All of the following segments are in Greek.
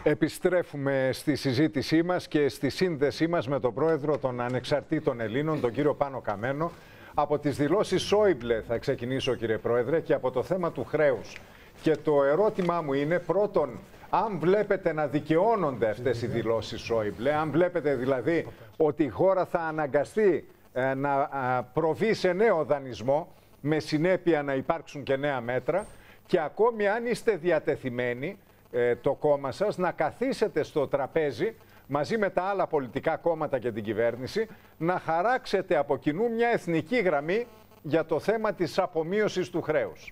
Επιστρέφουμε στη συζήτησή μας και στη σύνδεσή μας με τον πρόεδρο των Ανεξαρτήτων Ελλήνων, τον κύριο Πάνο Καμένο. Από τις δηλώσεις Σόιμπλε θα ξεκινήσω, κύριε Πρόεδρε, και από το θέμα του χρέους. Και το ερώτημά μου είναι, πρώτον, αν βλέπετε να δικαιώνονται αυτές οι δηλώσεις Σόιμπλε, αν βλέπετε δηλαδή ότι η χώρα θα αναγκαστεί να προβεί σε νέο δανεισμό, με συνέπεια να υπάρξουν και νέα μέτρα, και ακόμη αν είστε διατεθειμένοι, το κόμμα σας, να καθίσετε στο τραπέζι μαζί με τα άλλα πολιτικά κόμματα και την κυβέρνηση, να χαράξετε από κοινού μια εθνική γραμμή για το θέμα της απομείωσης του χρέους.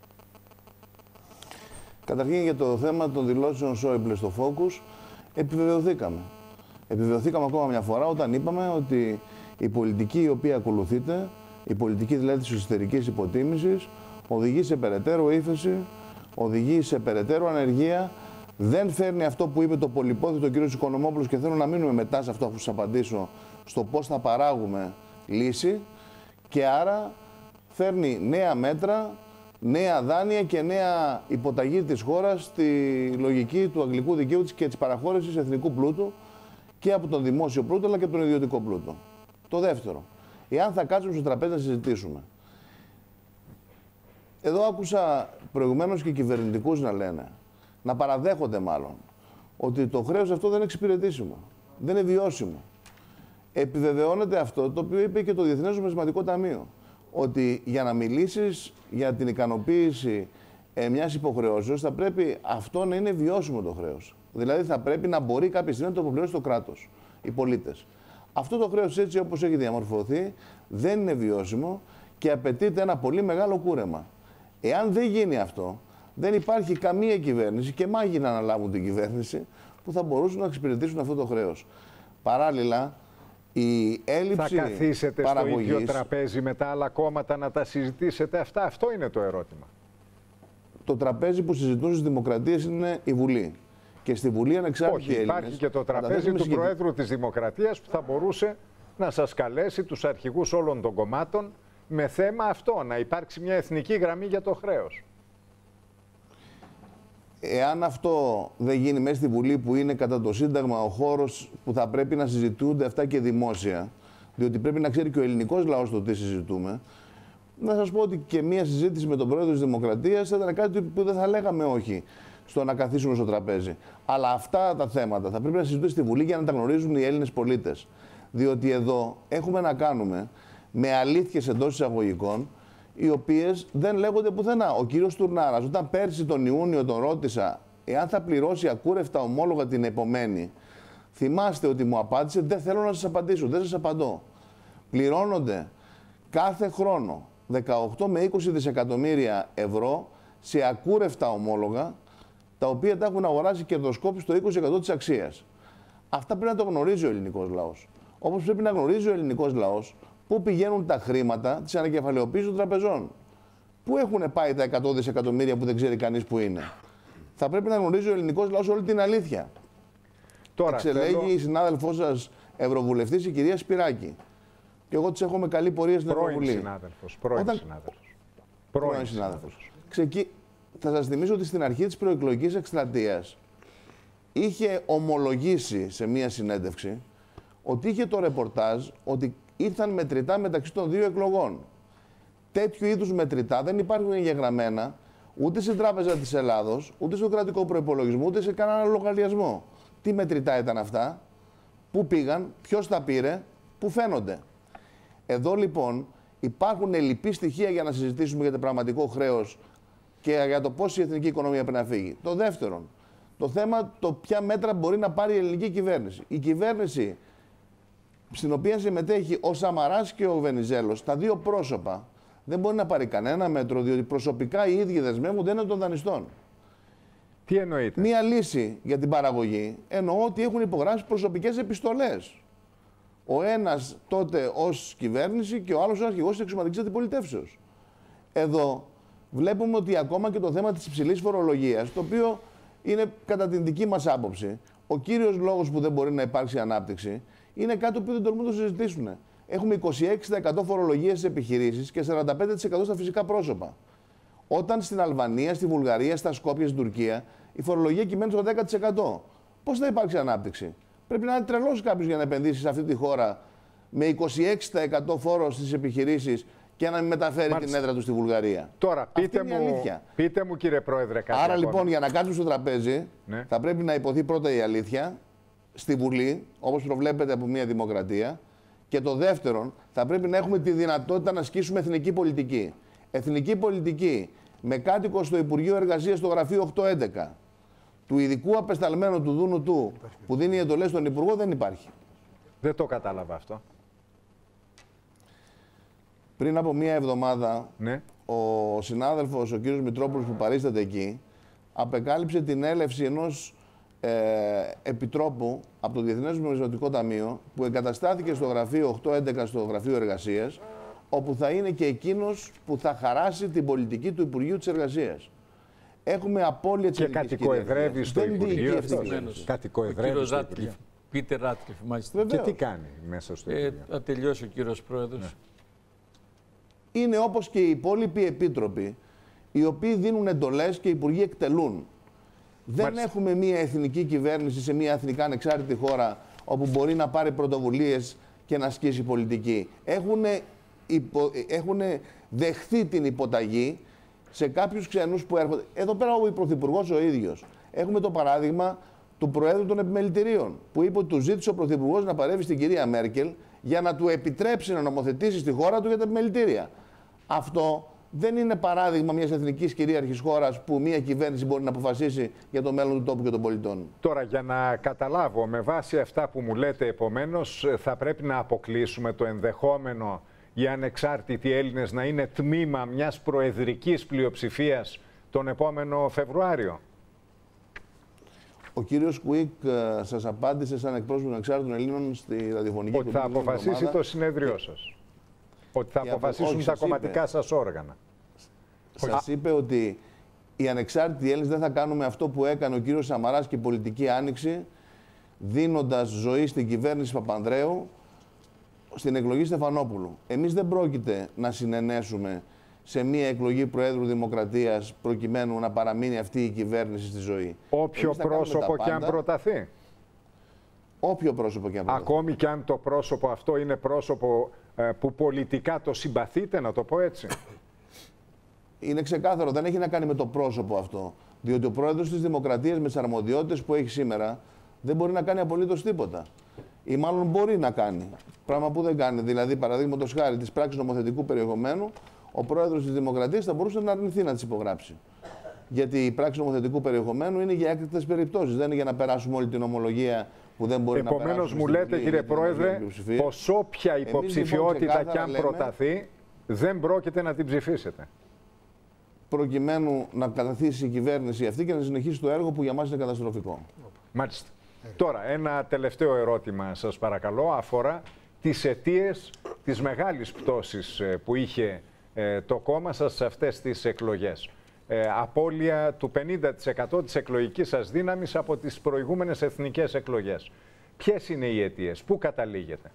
Καταρχήν, για το θέμα των δηλώσεων Σόιμπλε στο Focus, επιβεβαιωθήκαμε. Επιβεβαιωθήκαμε ακόμα μια φορά όταν είπαμε ότι η πολιτική η οποία ακολουθείται, η πολιτική δηλαδή της εσωτερικής υποτίμησης, οδηγεί σε περαιτέρω ύφεση, οδηγεί σε περαιτέρω ανεργία, δεν φέρνει αυτό που είπε το πολυπόθητο κ. Οικονομόπουλος, και θέλω να μείνουμε μετά σε αυτό που σας απαντήσω, στο πώς θα παράγουμε λύση, και άρα φέρνει νέα μέτρα, νέα δάνεια και νέα υποταγή της χώρας στη λογική του αγγλικού δικαίου και της παραχώρησης εθνικού πλούτου και από τον δημόσιο πλούτο αλλά και από τον ιδιωτικό πλούτο. Το δεύτερο, εάν θα κάτσουμε στο τραπέζι να συζητήσουμε. Εδώ άκουσα προηγουμένως και κυβερνητικούς να λένε, να παραδέχονται μάλλον, ότι το χρέος αυτό δεν είναι εξυπηρετήσιμο, δεν είναι βιώσιμο. Επιβεβαιώνεται αυτό το οποίο είπε και το Διεθνές Νομισματικό Ταμείο, ότι για να μιλήσεις για την ικανοποίηση μιας υποχρεώσεως θα πρέπει αυτό να είναι βιώσιμο το χρέος. Δηλαδή θα πρέπει να μπορεί κάποια στιγμή να το αποπληρώσει το κράτος, οι πολίτες. Αυτό το χρέος έτσι όπως έχει διαμορφωθεί δεν είναι βιώσιμο και απαιτείται ένα πολύ μεγάλο κούρεμα. Εάν δεν γίνει αυτό, δεν υπάρχει καμία κυβέρνηση, και μάγει να αναλάβουν την κυβέρνηση, που θα μπορούσαν να εξυπηρετήσουν αυτό το χρέος. Παράλληλα, η έλλειψη θα καθίσετε παραγωγής... στο ίδιο τραπέζι με τα άλλα κόμματα να τα συζητήσετε αυτά? Αυτό είναι το ερώτημα. Το τραπέζι που συζητούν στις δημοκρατίες είναι η Βουλή. Και στη Βουλή ανεξάρτητοι Έλληνες... Υπάρχει και το τραπέζι του Προέδρου της Δημοκρατίας που θα μπορούσε να σας καλέσει τους αρχηγούς όλων των κομμάτων με θέμα αυτό, να υπάρξει μια εθνική γραμμή για το χρέος. Εάν αυτό δεν γίνει μέσα στη Βουλή, που είναι κατά το Σύνταγμα ο χώρος που θα πρέπει να συζητούνται αυτά και δημόσια, διότι πρέπει να ξέρει και ο ελληνικός λαός το τι συζητούμε, να σας πω ότι και μια συζήτηση με τον Πρόεδρο της Δημοκρατίας θα ήταν κάτι που δεν θα λέγαμε όχι στο να καθίσουμε στο τραπέζι. Αλλά αυτά τα θέματα θα πρέπει να συζητούνται στη Βουλή για να τα γνωρίζουν οι Έλληνες πολίτες. Διότι εδώ έχουμε να κάνουμε με αλήθειες εντός εισαγωγικών, οι οποίες δεν λέγονται πουθενά. Ο κύριος Τουρνάρας, όταν πέρσι τον Ιούνιο τον ρώτησα εάν θα πληρώσει ακούρευτα ομόλογα την επομένη, θυμάστε ότι μου απάντησε, δεν θέλω να σας απαντήσω, δεν σας απαντώ. Πληρώνονται κάθε χρόνο 18 με 20 δισεκατομμύρια ευρώ σε ακούρευτα ομόλογα, τα οποία τα έχουν αγοράσει κερδοσκόποι στο 20% της αξίας. Αυτά πρέπει να το γνωρίζει ο ελληνικός λαός. Όπως πρέπει να γνωρίζει ο ελληνικός λαός πού πηγαίνουν τα χρήματα της ανακεφαλαιοποίησης των τραπεζών. Πού έχουν πάει τα 100 δισεκατομμύρια που δεν ξέρει κανείς που είναι. Θα πρέπει να γνωρίζει ο ελληνικός λαός όλη την αλήθεια. Τώρα, εξελέγει η συνάδελφός σας Ευρωβουλευτής, η κυρία Σπυράκη. Και εγώ της έχω με καλή πορεία στην Ευρωβουλή. Πρώην συνάδελφος. Θα σας θυμίσω ότι στην αρχή της προεκλογικής εκστρατείας είχε ομολογήσει σε μία συνέντευξη ότι είχε το ρεπορτάζ ότι ήρθαν μετρητά μεταξύ των δύο εκλογών. Τέτοιου είδους μετρητά δεν υπάρχουν εγγεγραμμένα ούτε στην Τράπεζα της Ελλάδος, ούτε στο κρατικό προϋπολογισμό, ούτε σε κανένα λογαριασμό. Τι μετρητά ήταν αυτά, πού πήγαν, ποιος τα πήρε, πού φαίνονται. Εδώ λοιπόν υπάρχουν ελλειπή στοιχεία για να συζητήσουμε για το πραγματικό χρέος και για το πώς η εθνική οικονομία πρέπει να φύγει. Το δεύτερον, το θέμα το ποια μέτρα μπορεί να πάρει η ελληνική κυβέρνηση. Η κυβέρνηση στην οποία συμμετέχει ο Σαμαράς και ο Βενιζέλος, τα δύο πρόσωπα, δεν μπορεί να πάρει κανένα μέτρο, διότι προσωπικά οι ίδιοι δεσμεύονται έναν των δανειστών. Τι εννοείτε? Μία λύση για την παραγωγή εννοώ ότι έχουν υπογράψει προσωπικές επιστολές. Ο ένας τότε ως κυβέρνηση και ο άλλος ως αρχηγός της εξωματικής αντιπολιτεύσεως. Εδώ βλέπουμε ότι ακόμα και το θέμα της υψηλής φορολογίας, το οποίο είναι κατά την δική μας άποψη ο κύριος λόγος που δεν μπορεί να υπάρξει ανάπτυξη, είναι κάτι που δεν τολμούν να το συζητήσουν. Έχουμε 26% φορολογία στις επιχειρήσεις και 45% στα φυσικά πρόσωπα. Όταν στην Αλβανία, στη Βουλγαρία, στα Σκόπια, στην Τουρκία, η φορολογία κυμαίνεται στο 10%. πώς θα υπάρξει ανάπτυξη? Πρέπει να είναι τρελός κάποιος για να επενδύσει σε αυτή τη χώρα με 26% φόρο στις επιχειρήσεις και να μην μεταφέρει την έδρα του στη Βουλγαρία. Τώρα, πείτε μου κύριε Πρόεδρε κάτι. Άρα λοιπόν για να κάτσουμε στο τραπέζι θα πρέπει να υποθεί πρώτα η αλήθεια στη Βουλή, όπως προβλέπεται από μια δημοκρατία. Και το δεύτερον, θα πρέπει να έχουμε τη δυνατότητα να ασκήσουμε εθνική πολιτική. Εθνική πολιτική με κάτοικο στο Υπουργείο Εργασίας στο γραφείο 811 του ειδικού απεσταλμένου του Δούνου του που δίνει εντολές στον Υπουργό δεν υπάρχει. Δεν το κατάλαβα αυτό. Πριν από μία εβδομάδα, ο συνάδελφος, ο κύριος Μητρόπουλος που παρίσταται εκεί, απεκάλυψε την έλευση ενός επιτρόπου από το Διεθνές Νομισματικό Ταμείο που εγκαταστάθηκε στο γραφείο 811 στο γραφείο Εργασίας, όπου θα είναι και εκείνος που θα χαράσει την πολιτική του Υπουργείου της Εργασίας. Έχουμε απώλεια της ελληνικής κυριαρχίας. Και κατοικοεδρεύει στο Υπουργείο. Κατοικοεδρεύει στο Υπουργείο. Πίτερ Ράτκλιφ, μάλιστα. Και τι κάνει μέσα στο Υπουργείο? Θα τελειώσει ο κύριος Πρόεδρος. Είναι όπως και οι υπόλοιποι επίτροποι, οι οποίοι δίνουν εντολές και οι υπουργοί εκτελούν. Δεν έχουμε μια εθνική κυβέρνηση σε μια εθνικά ανεξάρτητη χώρα όπου μπορεί να πάρει πρωτοβουλίες και να ασκήσει πολιτική. Έχουν δεχθεί την υποταγή σε κάποιους ξένους που έρχονται. Εδώ πέρα ο Πρωθυπουργός ο ίδιος. Έχουμε το παράδειγμα του Προέδρου των Επιμελητηρίων, που είπε ότι του ζήτησε ο Πρωθυπουργός να παρεύει στην κυρία Μέρκελ για να του επιτρέψει να νομοθετήσει στη χώρα του για τα επιμελητήρια. Αυτό δεν είναι παράδειγμα μιας εθνικής κυρίαρχης χώρας που μια κυβέρνηση μπορεί να αποφασίσει για το μέλλον του τόπου και των πολιτών. Τώρα, για να καταλάβω, με βάση αυτά που μου λέτε, επομένως, θα πρέπει να αποκλείσουμε το ενδεχόμενο οι ανεξάρτητοι Έλληνες να είναι τμήμα μιας προεδρικής πλειοψηφίας τον επόμενο Φεβρουάριο. Ο κύριος Κουίκ σας απάντησε σαν εκπρόσωπο των ανεξάρτητων Ελλήνων στη ραδιοφωνική ότι θα αποφασίσει το συνέδριό σας. Ότι θα αποφασίσουν τα κομματικά σας όργανα. Σας είπε ότι οι ανεξάρτητοι Έλληνες δεν θα κάνουμε αυτό που έκανε ο κύριος Σαμαράς και η πολιτική άνοιξη, δίνοντας ζωή στην κυβέρνηση Παπανδρέου στην εκλογή Στεφανόπουλου. Εμείς δεν πρόκειται να συνενέσουμε σε μια εκλογή Προέδρου Δημοκρατίας προκειμένου να παραμείνει αυτή η κυβέρνηση στη ζωή. Όποιο πρόσωπο και αν προταθεί. Όποιο πρόσωπο και αν προταθεί. Ακόμη και αν το πρόσωπο αυτό είναι πρόσωπο που πολιτικά το συμπαθείτε, να το πω έτσι. Είναι ξεκάθαρο, δεν έχει να κάνει με το πρόσωπο αυτό. Διότι ο πρόεδρος της Δημοκρατίας με τις αρμοδιότητες που έχει σήμερα δεν μπορεί να κάνει απολύτως τίποτα. Ή μάλλον μπορεί να κάνει. Πράγμα που δεν κάνει. Δηλαδή, παραδείγματος χάρη της πράξης νομοθετικού περιεχομένου, ο πρόεδρος της Δημοκρατίας θα μπορούσε να αρνηθεί να τις υπογράψει. Γιατί η πράξη νομοθετικού περιεχομένου είναι για έκτακτες περιπτώσεις. Δεν είναι για να περάσουμε όλη την ομολογία που δεν μπορεί να περάσουμε. Επομένως, μου λέτε, κύριε Πρόεδρε, πως όποια υποψηφιότητα κι αν προταθεί, δεν πρόκειται να την ψηφίσετε. Προκειμένου να καταθήσει η κυβέρνηση αυτή και να συνεχίσει το έργο που για μας είναι καταστροφικό. Μάλιστα. Τώρα, ένα τελευταίο ερώτημα σας παρακαλώ, αφορά τις αιτίες της μεγάλης πτώσης που είχε το κόμμα σας σε αυτές τις εκλογές. Απώλεια του 50% της εκλογικής σας δύναμης από τις προηγούμενες εθνικές εκλογές. Ποιες είναι οι αιτίες, πού καταλήγετε?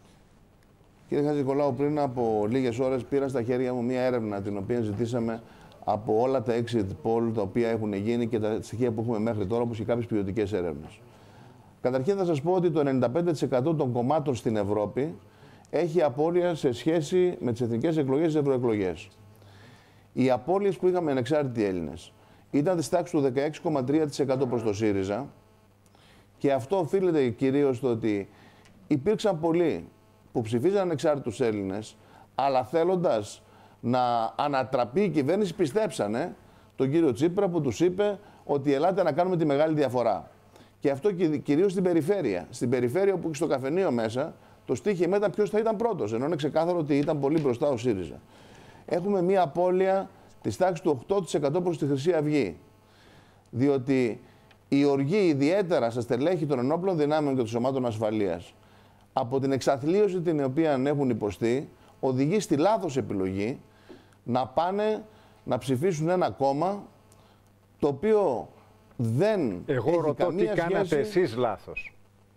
Κύριε Χατζηνικολάου, πριν από λίγες ώρες πήρα στα χέρια μου μία έρευνα την οποία ζητήσαμε από όλα τα exit poll τα οποία έχουν γίνει και τα στοιχεία που έχουμε μέχρι τώρα, όπως και κάποιες ποιοτικές έρευνες. Καταρχήν θα σας πω ότι το 95% των κομμάτων στην Ευρώπη έχει απώλεια σε σχέση με τις εθνικές εκλογές και τις ευρωεκλογές. Οι απώλειες που είχαμε ανεξάρτητοι Έλληνες ήταν της τάξης του 16,3% προς το ΣΥΡΙΖΑ και αυτό οφείλεται κυρίως στο ότι υπήρξαν πολλοί που ψηφίζαν ανεξάρτητους Έλληνες, αλλά θέλοντας να ανατραπεί η κυβέρνηση πιστέψανε τον κύριο Τσίπρα που τους είπε ότι ελάτε να κάνουμε τη μεγάλη διαφορά. Και αυτό κυρίως στην περιφέρεια. Στην περιφέρεια όπου στο καφενείο μέσα το στοίχημα ήταν ποιος θα ήταν πρώτος, ενώ είναι ξεκάθαρο ότι ήταν πολύ μπροστά ο ΣΥΡΙΖΑ. Έχουμε μία απώλεια της τάξης του 8% προς τη Χρυσή Αυγή. Διότι η οργή, ιδιαίτερα στα στελέχη των ενόπλων δυνάμεων και των σωμάτων ασφαλείας, από την εξαθλίωση την οποία έχουν υποστεί, οδηγεί στη λάθος επιλογή να πάνε να ψηφίσουν ένα κόμμα το οποίο δεν Εγώ ρωτώ τι κάνατε εσείς λάθος.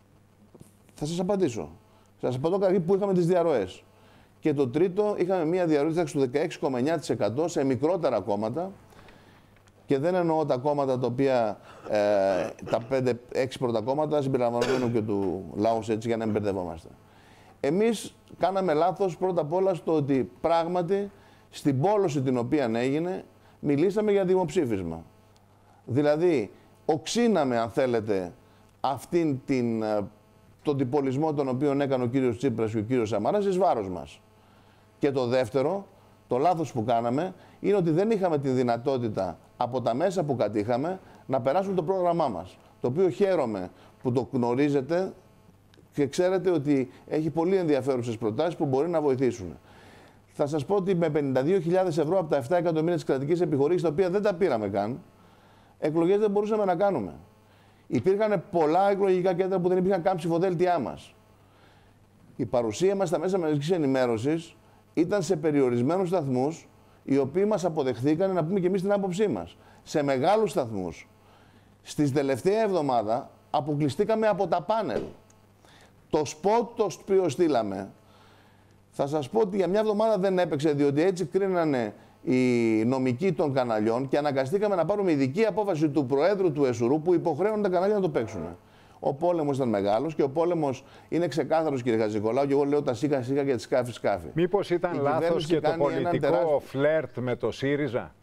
Θα σας απαντήσω. Θα σας απαντώ καταρχήν που είχαμε τις διαρροές. Και το τρίτο, είχαμε μια διαρροή του 16,9% σε μικρότερα κόμματα, Και δεν εννοώ τα κόμματα τα οποία, τα 5-6 πρώτα κόμματα, συμπεριλαμβανομένου και του λαού, έτσι, για να μην μπερδευόμαστε. Εμείς κάναμε λάθος πρώτα απ' όλα στο ότι πράγματι στην πόλωση την οποία έγινε, μιλήσαμε για δημοψήφισμα. Δηλαδή, οξύναμε, αν θέλετε, αυτήν τον τυπολισμό τον οποίο έκανε ο κύριος Τσίπρας και ο κύριος Σαμαράς εις βάρος μας. Και το δεύτερο, το λάθος που κάναμε, είναι ότι δεν είχαμε τη δυνατότητα από τα μέσα που κατήχαμε να περάσουν το πρόγραμμά μας. Το οποίο χαίρομαι που το γνωρίζετε και ξέρετε ότι έχει πολύ ενδιαφέρουσες προτάσεις που μπορεί να βοηθήσουν. Θα σας πω ότι με 52.000 ευρώ από τα 7 εκατομμύρια της κρατικής επιχορήγησης, τα οποία δεν τα πήραμε καν, εκλογές δεν μπορούσαμε να κάνουμε. Υπήρχαν πολλά εκλογικά κέντρα που δεν υπήρχαν καν ψηφοδέλτιά μας. Η παρουσία μας στα μέσα μαζικής ενημέρωσης ήταν σε περιορισμένους σταθμούς, οι οποίοι μας αποδεχθήκαν να πούμε και εμείς την άποψή μας. Σε μεγάλους σταθμούς. Στη τελευταία εβδομάδα αποκλειστήκαμε από τα πάνελ. Το σποτ το οποίο στείλαμε, θα σας πω ότι για μια εβδομάδα δεν έπαιξε, διότι έτσι κρίνανε οι νομικοί των καναλιών και αναγκαστήκαμε να πάρουμε ειδική απόφαση του Προέδρου του ΕΣΟΥΡΟΥ που υποχρέωνε τα κανάλια να το παίξουν. Ο πόλεμος ήταν μεγάλος και ο πόλεμος είναι ξεκάθαρος, κύριε Χατζηνικολάου, και εγώ λέω τα σίκα σίκα και τη σκάφη σκάφη. Μήπως ήταν λάθος και το πολιτικό φλερτ με το ΣΥΡΙΖΑ?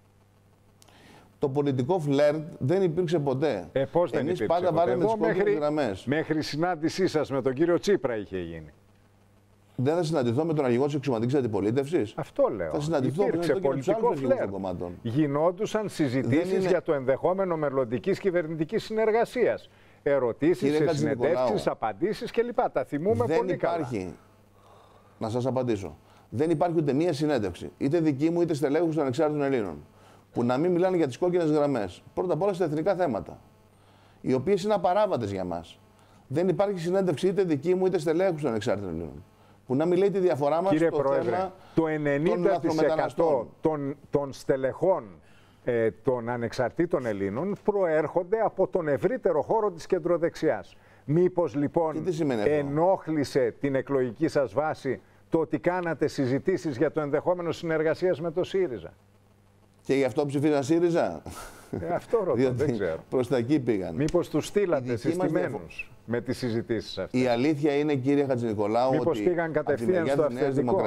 Το πολιτικό φλερτ δεν υπήρξε ποτέ. Πώς δεν υπήρξε πάντα βάλαμε τις κόκκινες γραμμές. Μέχρι συνάντησή σας με τον κύριο Τσίπρα είχε γίνει. Δεν θα συναντηθώ με τον αρχηγό της εξωματικής αντιπολίτευσης. Αυτό λέω. Θα συναντηθώ με πολιτικό φλερτ. Γινόντουσαν συζητήσεις για το ενδεχόμενο μελλοντικής κυβερνητικής συνεργασίας. Ερωτήσεις, συνεντεύξεις, απαντήσεις κλπ. Τα θυμούμε πολύ καλά. Δεν υπάρχει. Να σας απαντήσω. Δεν υπάρχει ούτε μία συνέντευξη, είτε δική μου είτε στελέχους των ανεξάρτητων Ελλήνων, που να μην μιλάνε για τις κόκκινες γραμμές. Πρώτα απ' όλα στα εθνικά θέματα, οι οποίες είναι απαράβατες για μας. Δεν υπάρχει συνέντευξη είτε δική μου είτε στελέχους των ανεξάρτητων Ελλήνων, που να μιλάει τη διαφορά μας στο θέμα το 90% των στελεχών των ανεξαρτήτων Ελλήνων προέρχονται από τον ευρύτερο χώρο της κεντροδεξιάς. Μήπως λοιπόν ενόχλησε την εκλογική σας βάση το ότι κάνατε συζητήσεις για το ενδεχόμενο συνεργασίας με το ΣΥΡΙΖΑ? Και γι' αυτό ψηφίζαν ΣΥΡΙΖΑ. Αυτό ρωτώ, δεν ξέρω. Προς τα εκεί πήγαν. Μήπως τους στείλατε συστημένους με τις συζητήσεις αυτές? Η αλήθεια είναι, κύριε Χατζηνικολάου, ότι πήγαν κατευθείαν στο αυθεντικό.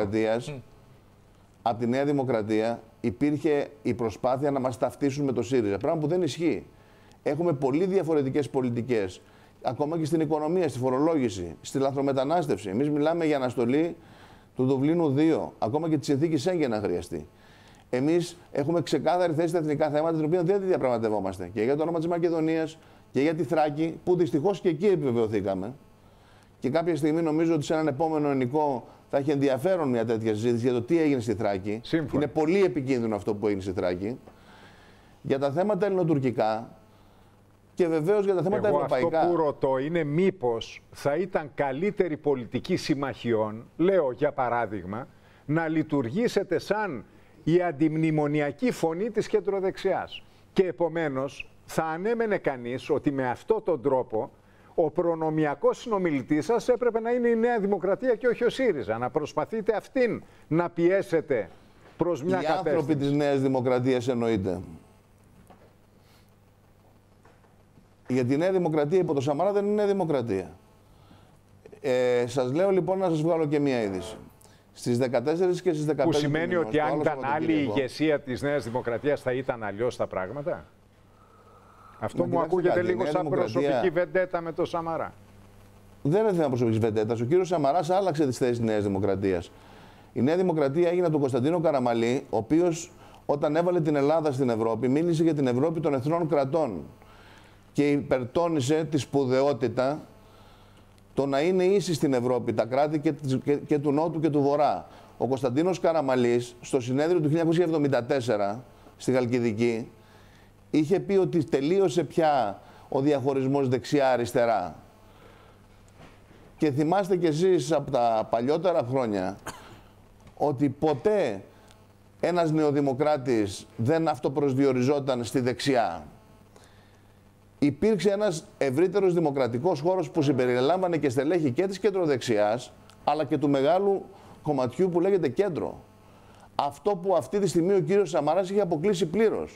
Από τη Νέα Δημοκρατία υπήρχε η προσπάθεια να μας ταυτίσουν με το ΣΥΡΙΖΑ, πράγμα που δεν ισχύει. Έχουμε πολύ διαφορετικές πολιτικές, ακόμα και στην οικονομία, στη φορολόγηση, στη λαθρομετανάστευση. Εμείς μιλάμε για αναστολή του Δουβλίνου 2, ακόμα και τη συνθήκη Σέγγεν να χρειαστεί. Εμείς έχουμε ξεκάθαρη θέση στα εθνικά θέματα, την οποία δεν τη διαπραγματευόμαστε. Και για το όνομα της Μακεδονίας και για τη Θράκη, που δυστυχώς και εκεί επιβεβαιωθήκαμε. Και κάποια στιγμή νομίζω ότι σε έναν επόμενο ενικό θα έχει ενδιαφέρον μια τέτοια συζήτηση για το τι έγινε στη Θράκη. Είναι πολύ επικίνδυνο αυτό που έγινε στη Θράκη. Για τα θέματα ελληνοτουρκικά και βεβαίως για τα θέματα ευρωπαϊκά. Αυτό που ρωτώ είναι μήπως θα ήταν καλύτερη πολιτική συμμαχιών, λέω για παράδειγμα, να λειτουργήσετε σαν η αντιμνημονιακή φωνή της κεντροδεξιάς. Και επομένως θα ανέμενε κανείς ότι με αυτόν τον τρόπο ο προνομιακός συνομιλητής σας έπρεπε να είναι η Νέα Δημοκρατία και όχι ο ΣΥΡΙΖΑ. Να προσπαθείτε αυτήν να πιέσετε προς μια κατεύθυνση. Οι άνθρωποι της Νέας Δημοκρατίας εννοείται. Γιατί η Νέα Δημοκρατία υπό το Σαμαρά δεν είναι Νέα Δημοκρατία. Σας λέω λοιπόν να σας βγάλω και μία είδηση. Στις 14 και στις 15. Που σημαίνει ότι αν ήταν άλλη η ηγεσία της Νέας Δημοκρατίας θα ήταν αλλιώς τα πράγματα. Αυτό μου ακούγεται λίγο σαν προσωπική βεντέτα με το Σαμαρά. Δεν είναι θέμα προσωπικής βεντέτας. Ο κύριος Σαμαράς άλλαξε τις θέσεις της Νέας Δημοκρατίας. Η Νέα Δημοκρατία έγινε από τον Κωνσταντίνο Καραμαλή, ο οποίος όταν έβαλε την Ελλάδα στην Ευρώπη, μίλησε για την Ευρώπη των εθνών κρατών και υπερτώνησε τη σπουδαιότητα το να είναι ίσοι στην Ευρώπη τα κράτη και του Νότου και του Βορρά. Ο Κωνσταντίνος Καραμαλής στο συνέδριο του 1974 στη Χαλκιδική είχε πει ότι τελείωσε πια ο διαχωρισμός δεξιά-αριστερά. Και θυμάστε κι εσείς από τα παλιότερα χρόνια ότι ποτέ ένας νεοδημοκράτης δεν αυτοπροσδιοριζόταν στη δεξιά. Υπήρξε ένας ευρύτερος δημοκρατικός χώρος που συμπεριλάμβανε και στελέχη και της κεντροδεξιάς, αλλά και του μεγάλου κομματιού που λέγεται κέντρο. Αυτό που αυτή τη στιγμή ο κύριος Σαμαράς είχε αποκλείσει πλήρως.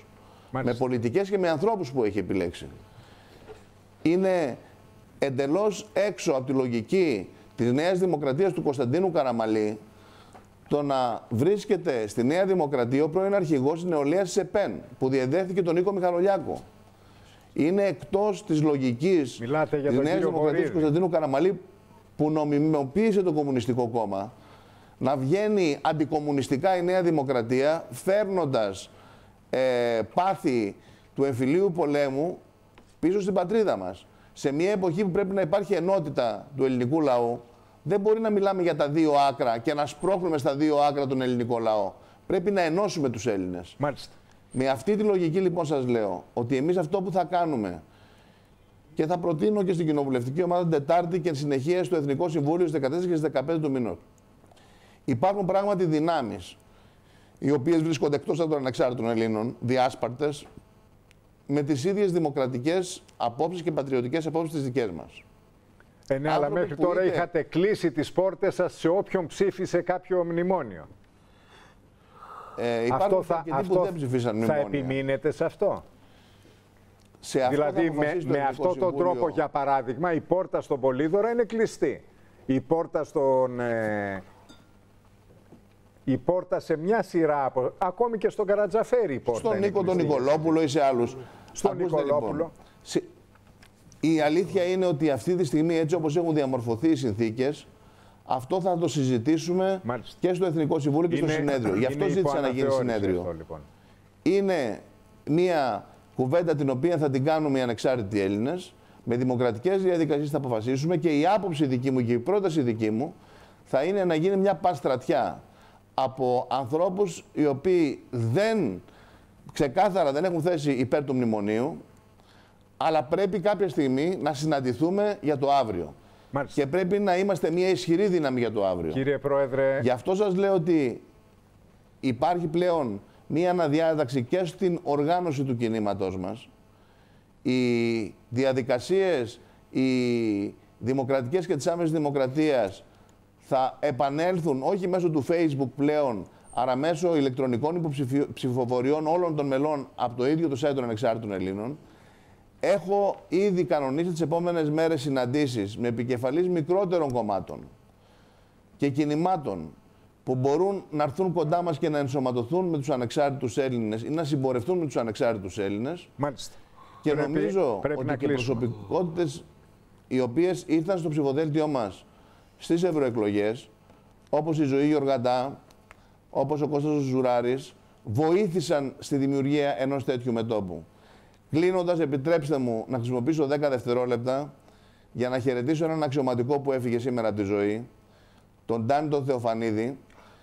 με πολιτικές και με ανθρώπους που έχει επιλέξει. Είναι εντελώς έξω από τη λογική της Νέας Δημοκρατίας του Κωνσταντίνου Καραμαλή το να βρίσκεται στη Νέα Δημοκρατία ο πρώην αρχηγός της νεολαίας της ΕΠΕΝ, που διεδέχθηκε τον Νίκο Μιχαλολιάκο. Είναι εκτός της λογικής της Νέας Δημοκρατίας του Κωνσταντίνου Καραμαλή, που νομιμοποίησε το Κομμουνιστικό Κόμμα, να βγαίνει αντικομμουνιστικά η Νέα Δημοκρατία, φέρνοντας πάθη του εμφυλίου πολέμου πίσω στην πατρίδα μας. Σε μια εποχή που πρέπει να υπάρχει ενότητα του ελληνικού λαού, δεν μπορεί να μιλάμε για τα δύο άκρα και να σπρώχνουμε στα δύο άκρα τον ελληνικό λαό. Πρέπει να ενώσουμε τους Έλληνες. Μάλιστα. Με αυτή τη λογική λοιπόν σας λέω ότι εμείς αυτό που θα κάνουμε, και θα προτείνω και στην Κοινοβουλευτική Ομάδα την Τετάρτη και συνεχεία στο Εθνικό Συμβούλιο στις 14 και στις 15 του μηνός. Υπάρχουν πράγματι δυνάμεις οι οποίες βρίσκονται εκτός από των ανεξάρτητων Ελλήνων, διάσπαρτες, με τις ίδιες δημοκρατικές απόψεις και πατριωτικές απόψεις τις δικές μας. Ναι, αλλά μέχρι τώρα είχατε κλείσει τις πόρτες σας σε όποιον ψήφισε κάποιο μνημόνιο. Αυτό που δεν ψηφίσαν μνημόνια. Θα επιμείνετε σε αυτό? Δηλαδή με αυτόν τον τρόπο, για παράδειγμα, η πόρτα στον Πολύδωρα είναι κλειστή. Η πόρτα σε μια σειρά, ακόμη και στον Καρατζαφέρη η πόρτα. Στον Νίκο τον Νικολόπουλο ή σε άλλους. Στον Νικολόπουλο. Λοιπόν, η αλήθεια είναι ότι αυτή τη στιγμή, έτσι όπως έχουν διαμορφωθεί οι συνθήκες, αυτό θα το συζητήσουμε και στο Εθνικό Συμβούλιο και στο συνέδριο. Γι' αυτό ζήτησα να γίνει συνέδριο. Αυτό, λοιπόν. Είναι μια κουβέντα την οποία θα την κάνουμε οι ανεξάρτητοι Έλληνες. Με δημοκρατικές διαδικασίες θα αποφασίσουμε, και η άποψη δική μου και η πρόταση δική μου θα είναι να γίνει μια παστρατιά από ανθρώπους οι οποίοι ξεκάθαρα δεν έχουν θέση υπέρ του μνημονίου, αλλά πρέπει κάποια στιγμή να συναντηθούμε για το αύριο. Μάλιστα. Και πρέπει να είμαστε μια ισχυρή δύναμη για το αύριο. Κύριε Πρόεδρε... Γι' αυτό σας λέω ότι υπάρχει πλέον μια αναδιάταξη και στην οργάνωση του κινήματός μας. Οι διαδικασίες, οι δημοκρατικές και της άμεσης δημοκρατίας θα επανέλθουν όχι μέσω του Facebook πλέον, αλλά μέσω ηλεκτρονικών ψηφοφοριών όλων των μελών από το ίδιο το site των Ανεξάρτητων Ελλήνων. Έχω ήδη κανονίσει τις επόμενες μέρες συναντήσεις με επικεφαλείς μικρότερων κομμάτων και κινημάτων που μπορούν να έρθουν κοντά μας και να ενσωματωθούν με τους ανεξάρτητους Έλληνες ή να συμπορευτούν με τους ανεξάρτητους Έλληνες. Μάλιστα. Και νομίζω ότι και προσωπικότητες οι οποίες ήρθαν στο ψηφοδέλτιό μας στις ευρωεκλογές, όπως η Ζωή Γεωργαντά, όπως ο Κώστας Ζουράρης, βοήθησαν στη δημιουργία ενός τέτοιου μετώπου. Κλείνοντας, επιτρέψτε μου να χρησιμοποιήσω 10 δευτερόλεπτα για να χαιρετήσω έναν αξιωματικό που έφυγε σήμερα από τη ζωή, τον Ντάνη τον Θεοφανίδη,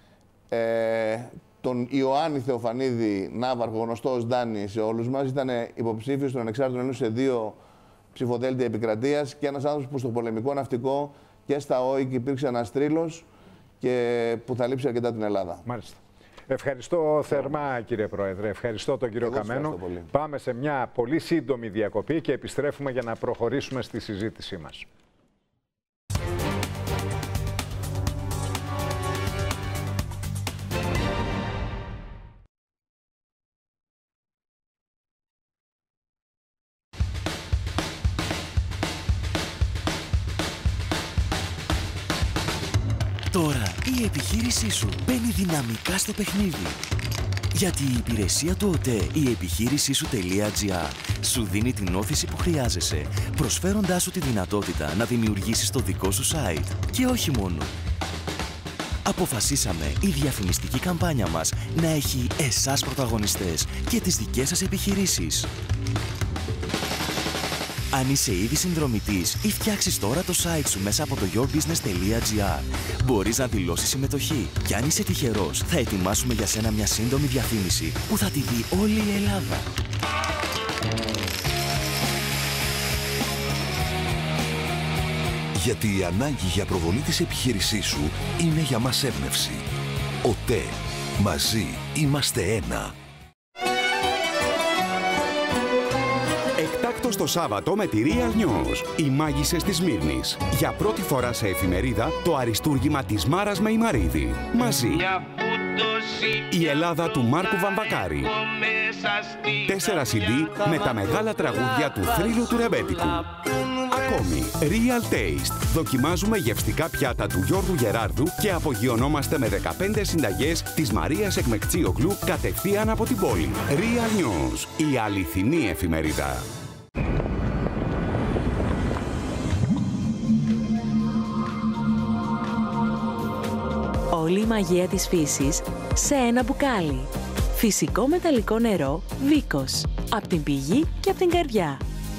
τον Ιωάννη Θεοφανίδη Ναύαρχο, γνωστό ως Ντάνη σε όλους μας. Ήταν υποψήφιος των Ανεξάρτητων Ελλήνων σε 2 ψηφοδέλτια επικρατείας και ένας άνθρωπος που στο πολεμικό ναυτικό και στα ΟΗΚ υπήρξε ένας τρίλος και που θα λείψει αρκετά την Ελλάδα. Μάλιστα. Ευχαριστώ θερμά, κύριε Πρόεδρε. Ευχαριστώ τον κύριο Καμένο. Πάμε σε μια πολύ σύντομη διακοπή και επιστρέφουμε για να προχωρήσουμε στη συζήτησή μας. Τώρα η επιχείρησή σου μπαίνει δυναμικά στο παιχνίδι. Γιατί η υπηρεσία του ΟΤΕ, η επιχείρησή σου.gr, σου δίνει την όθηση που χρειάζεσαι, προσφέροντάς σου τη δυνατότητα να δημιουργήσεις το δικό σου site. Και όχι μόνο. Αποφασίσαμε η διαφημιστική καμπάνια μας να έχει εσάς πρωταγωνιστές και τις δικές σας επιχειρήσεις. Αν είσαι ήδη συνδρομητής ή φτιάξεις τώρα το site σου μέσα από το yourbusiness.gr, μπορείς να δηλώσεις συμμετοχή. Και αν είσαι τυχερός, θα ετοιμάσουμε για σένα μια σύντομη διαφήμιση που θα τη δει όλη η Ελλάδα. Γιατί η ανάγκη για προβολή της επιχείρησής σου είναι για μας έμπνευση. ΟΤΕ. Μαζί είμαστε ένα. Εκτάκτος το Σάββατο με τη Real News. Οι μάγισσες της Σμύρνης. Για πρώτη φορά σε εφημερίδα, το αριστούργημα της Μάρας Μεϊμαρίδη. Μαζί. Η Ελλάδα του Μάρκου Βαμβακάρη. 4 CD με τα μεγάλα τραγούδια του θρύλου του ρεμπέτικου. Ακόμη, Real Taste. Δοκιμάζουμε γευστικά πιάτα του Γιώργου Γεράρδου και απογειωνόμαστε με 15 συνταγές της Μαρίας Εκμεκτσίογλου κατευθείαν από την πόλη. Real News, η αληθινή εφημερίδα. Όλη η μαγεία της φύσης σε ένα μπουκάλι. Φυσικό μεταλλικό νερό Βίκος. Από την πηγή και από την καρδιά.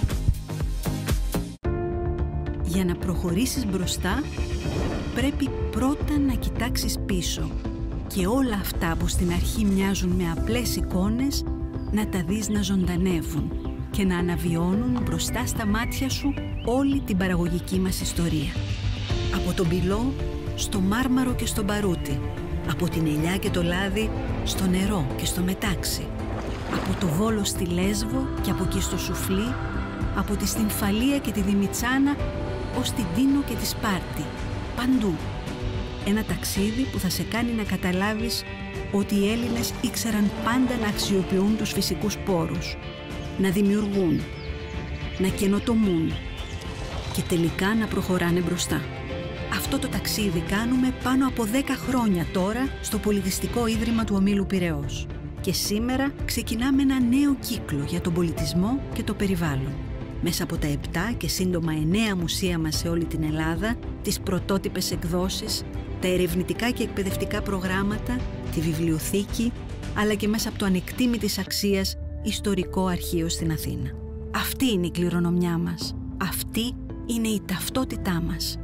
Για να προχωρήσεις μπροστά, πρέπει πρώτα να κοιτάξεις πίσω και όλα αυτά που στην αρχή μοιάζουν με απλές εικόνες, να τα δεις να ζωντανεύουν και να αναβιώνουν μπροστά στα μάτια σου όλη την παραγωγική μας ιστορία. Από τον πυλό στο μάρμαρο και στο μπαρούτι, από την ελιά και το λάδι στο νερό και στο μετάξι, από το Βόλο στη Λέσβο και από εκεί στο Σουφλί, από τη Στυμφαλία και τη Δημητσάνα ως την Τίνο και τη Σπάρτη, παντού. Ένα ταξίδι που θα σε κάνει να καταλάβεις ότι οι Έλληνες ήξεραν πάντα να αξιοποιούν τους φυσικούς πόρους, να δημιουργούν, να καινοτομούν και τελικά να προχωράνε μπροστά. Αυτό το ταξίδι κάνουμε πάνω από 10 χρόνια τώρα στο Πολιτιστικό Ίδρυμα του Ομίλου Πειραιώς. Και σήμερα ξεκινάμε ένα νέο κύκλο για τον πολιτισμό και το περιβάλλον. Μέσα από τα 7 και σύντομα 9 μουσεία μας σε όλη την Ελλάδα, τις πρωτότυπες εκδόσεις, τα ερευνητικά και εκπαιδευτικά προγράμματα, τη βιβλιοθήκη, αλλά και μέσα από το ανεκτήμητης αξίας ιστορικό αρχείο στην Αθήνα. Αυτή είναι η κληρονομιά μας. Αυτή είναι η ταυτότητά μας.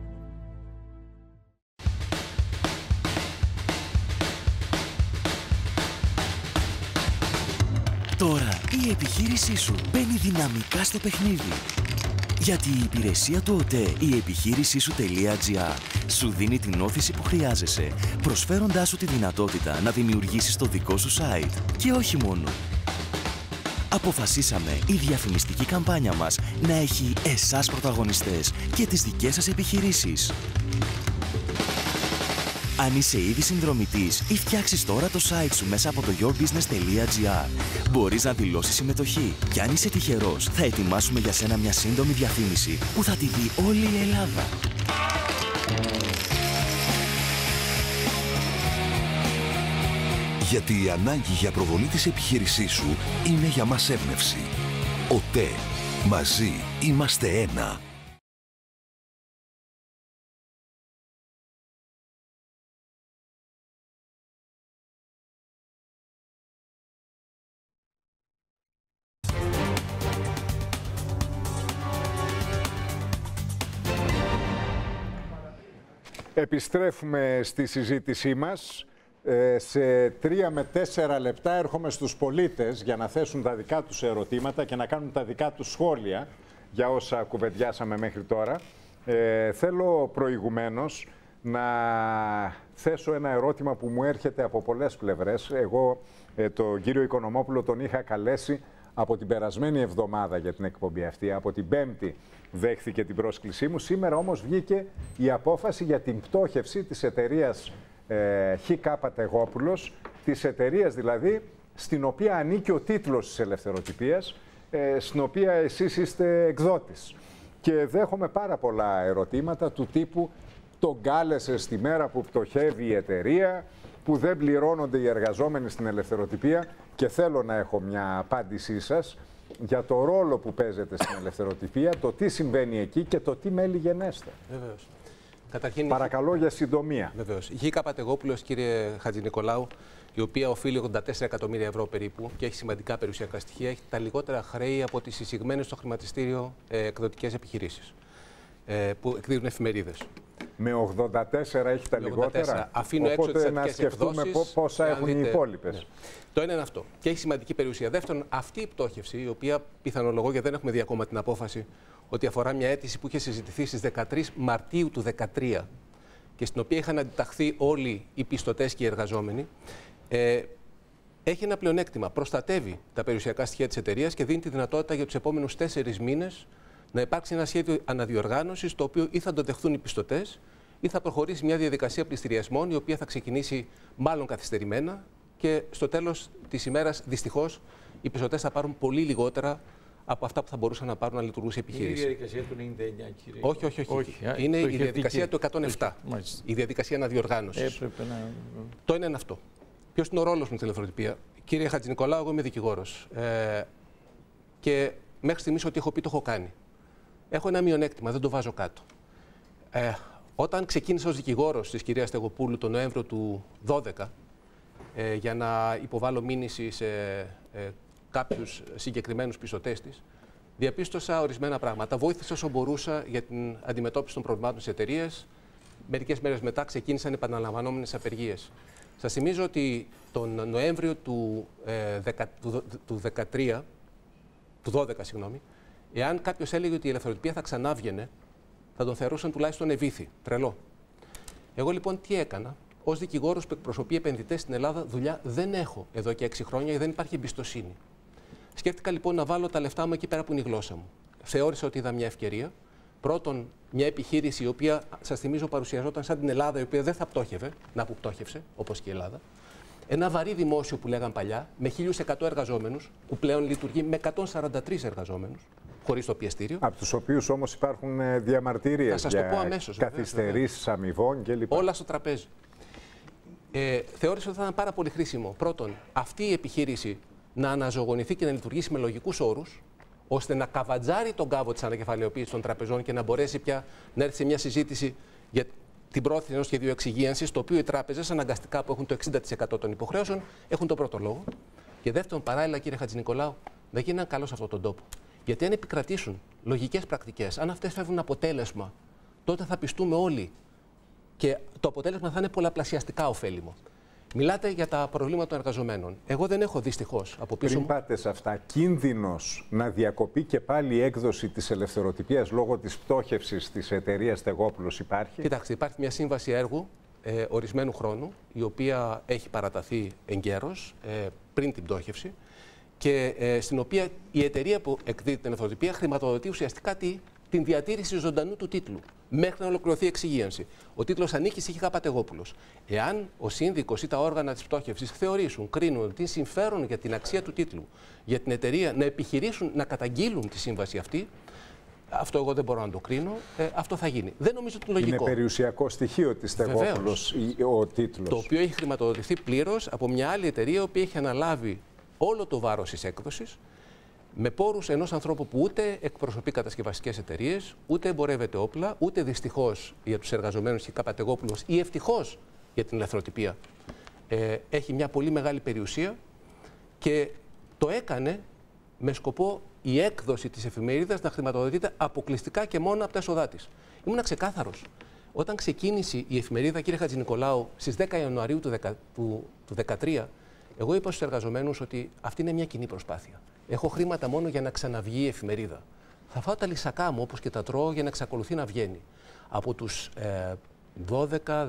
Τώρα η επιχείρησή σου μπαίνει δυναμικά στο παιχνίδι. Γιατί η υπηρεσία του ΟΤΕ, η επιχείρησή σου.gr, σου δίνει την όθηση που χρειάζεσαι, προσφέροντάς σου τη δυνατότητα να δημιουργήσεις το δικό σου site. Και όχι μόνο. Αποφασίσαμε η διαφημιστική καμπάνια μας να έχει εσάς πρωταγωνιστές και τις δικές σας επιχειρήσεις. Αν είσαι ήδη συνδρομητής ή φτιάξεις τώρα το site σου μέσα από το yourbusiness.gr, μπορείς να δηλώσεις συμμετοχή. Και αν είσαι τυχερός, θα ετοιμάσουμε για σένα μια σύντομη διαφήμιση που θα τη δει όλη η Ελλάδα. Γιατί η ανάγκη για προβολή της επιχείρησής σου είναι για μας έμπνευση. ΟΤΕ. Μαζί είμαστε ένα. Επιστρέφουμε στη συζήτησή μας. Σε 3 με 4 λεπτά έρχομαι στους πολίτες για να θέσουν τα δικά τους ερωτήματα και να κάνουν τα δικά τους σχόλια για όσα κουβεντιάσαμε μέχρι τώρα. Θέλω προηγουμένως να θέσω ένα ερώτημα που μου έρχεται από πολλές πλευρές. Εγώ τον κύριο Οικονομόπουλο τον είχα καλέσει από την περασμένη εβδομάδα για την εκπομπή αυτή. Από την Πέμπτη δέχθηκε την πρόσκλησή μου. Σήμερα όμως βγήκε η απόφαση για την πτώχευση της εταιρείας ΧΚ Τεγόπουλος, της εταιρείας δηλαδή στην οποία ανήκει ο τίτλος της ελευθεροτυπίας, στην οποία εσείς είστε εκδότης. Και δέχομαι πάρα πολλά ερωτήματα του τύπου τον κάλεσε στη μέρα που πτωχεύει η εταιρεία, που δεν πληρώνονται οι εργαζόμενοι στην ελευθεροτυπία, και θέλω να έχω μια απάντησή σας για το ρόλο που παίζετε στην ελευθεροτυπία, το τι συμβαίνει εκεί και το τι μέλη γενέστε. Βεβαίως. Καταρχήν, παρακαλώ για συντομία. Βεβαίως. Η ΓΚ Τεγόπουλος, κύριε Χατζηνικολάου, η οποία οφείλει 84 εκατομμύρια ευρώ περίπου και έχει σημαντικά περιουσιακά στοιχεία, έχει τα λιγότερα χρέη από τις εισηγμένες στο χρηματιστήριο εκδοτικές επιχειρήσεις που εκδίδουν εφημερίδες. Με 84 έχει τα λιγότερα. Αφήνω έξω τις να σκεφτούμε πόσα έχουν οι υπόλοιπες. Ναι. Το ένα είναι αυτό. Και έχει σημαντική περιουσία. Δεύτερον, αυτή η πτώχευση, η οποία πιθανολογώ, γιατί δεν έχουμε δει ακόμα την απόφαση, ότι αφορά μια αίτηση που είχε συζητηθεί στις 13 Μαρτίου του 2013 και στην οποία είχαν αντιταχθεί όλοι οι πιστωτές και οι εργαζόμενοι, έχει ένα πλεονέκτημα. Προστατεύει τα περιουσιακά στοιχεία της εταιρείας και δίνει τη δυνατότητα για τους επόμενους 4 μήνες να υπάρξει ένα σχέδιο αναδιοργάνωσης, το οποίο ή θα το δεχθούν οι πιστωτές ή θα προχωρήσει μια διαδικασία πληστηριασμών, η οποία θα ξεκινήσει μάλλον καθυστερημένα και στο τέλος της ημέρας, δυστυχώς, οι πιστωτές θα πάρουν πολύ λιγότερα από αυτά που θα μπορούσαν να πάρουν να λειτουργούσε η επιχείρηση. Είναι η διαδικασία του 99, κύριε. Όχι. Είναι η διαδικασία του 107. Η διαδικασία αναδιοργάνωσης. Το ένα είναι αυτό. Ποιος είναι ο ρόλος μου στην ελευθεροτυπία? Κύριε Χατζηνικολάου, εγώ είμαι δικηγόρος. Και μέχρι στιγμής ό,τι έχω πει το έχω κάνει. Έχω ένα μειονέκτημα, δεν το βάζω κάτω. Όταν ξεκίνησα ως δικηγόρος της κυρίας Στεγοπούλου τον Νοέμβριο του 2012 για να υποβάλω μήνυση σε κάποιους συγκεκριμένους πιστωτές της, διαπίστωσα ορισμένα πράγματα. Βοήθησα όσο μπορούσα για την αντιμετώπιση των προβλημάτων της εταιρείας. Μερικές μέρες μετά ξεκίνησαν επαναλαμβανόμενες απεργίες. Σας θυμίζω ότι τον Νοέμβριο του 2012, εάν κάποιος έλεγε ότι η ελευθεροτυπία θα ξανάβγαινε, θα τον θεωρούσαν τουλάχιστον ευήθη, τρελό. Εγώ λοιπόν τι έκανα? Ως δικηγόρος που εκπροσωπεί επενδυτές στην Ελλάδα, δουλειά δεν έχω εδώ και 6 χρόνια και δεν υπάρχει εμπιστοσύνη. Σκέφτηκα λοιπόν να βάλω τα λεφτά μου εκεί πέρα που είναι η γλώσσα μου. Θεώρησα ότι είδα μια ευκαιρία. Πρώτον, μια επιχείρηση η οποία, σας θυμίζω, παρουσιαζόταν σαν την Ελλάδα, η οποία δεν θα πτώχευε, να που πτώχευσε, όπως και η Ελλάδα. Ένα βαρύ δημόσιο που λέγαν παλιά, με 1.100 εργαζόμενους, που πλέον λειτουργεί με 143 εργαζόμενους, χωρίς το πιεστήριο. Από τους οποίους όμως υπάρχουν διαμαρτυρίες για καθυστερήσεις αμοιβών κλπ. Όλα στο τραπέζι. Θεώρησα ότι θα ήταν πάρα πολύ χρήσιμο. Πρώτον, αυτή η επιχείρηση να αναζωογονηθεί και να λειτουργήσει με λογικούς όρους, ώστε να καβατζάρει τον κάβο της ανακεφαλαιοποίησης των τραπεζών και να μπορέσει πια να έρθει σε μια συζήτηση για την πρόθεση ενός σχεδίου εξυγίανσης, το οποίο οι τράπεζες αναγκαστικά που έχουν το 60% των υποχρέωσεων έχουν τον πρώτο λόγο. Και δεύτερον, παράλληλα, κύριε Χατζηνικολάου, να γίνει ένα καλό σε αυτόν τον τόπο. Γιατί αν επικρατήσουν λογικές πρακτικές, αν αυτές φέρουν αποτέλεσμα, τότε θα πιστούμε όλοι. Και το αποτέλεσμα θα είναι πολλαπλασιαστικά ωφέλιμο. Μιλάτε για τα προβλήματα των εργαζομένων. Εγώ δεν έχω δυστυχώς από πίσω μου. Πριν πάτε σε αυτά, κίνδυνος να διακοπεί και πάλι η έκδοση της ελευθεροτυπίας λόγω της πτώχευσης της εταιρείας Στεγόπουλος υπάρχει? Κοιτάξτε, υπάρχει μια σύμβαση έργου ορισμένου χρόνου, η οποία έχει παραταθεί εγκαίρως πριν την πτώχευση και στην οποία η εταιρεία που εκδίδει την ελευθεροτυπία χρηματοδοτεί ουσιαστικά την διατήρηση ζωντανού του τίτλου μέχρι να ολοκληρωθεί η εξυγίανση. Ο τίτλος ανήκει στη Χ. Πατεγόπουλος. Εάν ο σύνδικος ή τα όργανα της πτώχευσης θεωρήσουν, κρίνουν ότι είναι συμφέρον για την αξία του τίτλου, για την εταιρεία να επιχειρήσουν να καταγγείλουν τη σύμβαση αυτή, αυτό εγώ δεν μπορώ να το κρίνω, αυτό θα γίνει. Δεν νομίζω ότι είναι λογικό. Είναι περιουσιακό στοιχείο της Στεγόπουλος ο τίτλος. Το οποίο έχει χρηματοδοτηθεί πλήρως από μια άλλη εταιρεία, η οποία έχει αναλάβει όλο το βάρος της έκδοσης, με πόρους ενός ανθρώπου που ούτε εκπροσωπεί κατασκευαστικές εταιρείες, ούτε εμπορεύεται όπλα, ούτε δυστυχώς για τους εργαζομένους της Χ. Πατεγόπουλος ή ευτυχώς για την ελευθεροτυπία. Έχει μια πολύ μεγάλη περιουσία και το έκανε με σκοπό η έκδοση της εφημερίδας να χρηματοδοτείται αποκλειστικά και μόνο από τα έσοδά της. Ήμουν ξεκάθαρος. Όταν ξεκίνησε η εφημερίδα, κύριε Χατζηνικολάου, στις 10 Ιανουαρίου του 2013, εγώ είπα στους εργαζομένους ότι αυτή είναι μια κοινή προσπάθεια. Έχω χρήματα μόνο για να ξαναβγεί η εφημερίδα. Θα φάω τα λυσακά μου όπως και τα τρώω για να εξακολουθεί να βγαίνει. Από τους 12,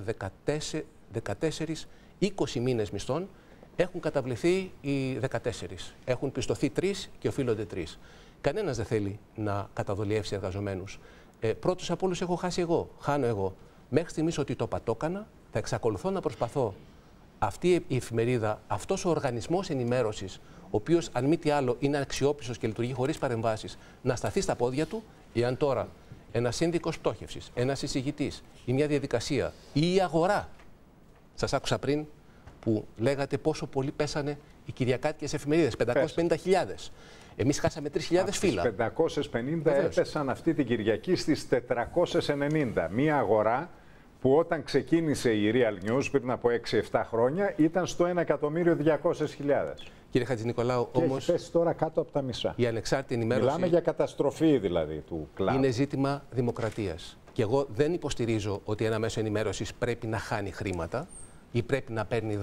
14, 20 μήνες μισθών έχουν καταβληθεί οι 14. Έχουν πιστωθεί 3 και οφείλονται 3. Κανένας δεν θέλει να καταδολιεύσει εργαζομένους. Πρώτος από όλους έχω χάσει εγώ. Χάνω εγώ. Μέχρι στιγμής ότι το πατώκανα, θα εξακολουθώ να προσπαθώ αυτή η εφημερίδα, αυτός ο οργανισμός ενημέρωσης, ο οποίος αν μη τι άλλο είναι αξιόπιστος και λειτουργεί χωρίς παρεμβάσεις, να σταθεί στα πόδια του, εάν τώρα ένας σύνδικος πτώχευσης, ένας εισηγητής ή μια διαδικασία ή η αγορά. Σας άκουσα πριν που λέγατε πόσο πολύ πέσανε οι κυριακάτικες εφημερίδες, 550.000. Εμείς χάσαμε 3.000 φύλλα. Στις 550 έπεσαν αυτή την Κυριακή στις 490. Μια αγορά που όταν ξεκίνησε η Real News πριν από 6-7 χρόνια ήταν στο 1.200.000. Κύριε Χατζηνικολάου, όμως, έχει πέσει τώρα κάτω από τα μισά. Η ανεξάρτητη ενημέρωση. Μιλάμε για καταστροφή δηλαδή του κλάδου. Είναι ζήτημα δημοκρατίας. Και εγώ δεν υποστηρίζω ότι ένα μέσο ενημέρωσης πρέπει να χάνει χρήματα ή πρέπει να παίρνει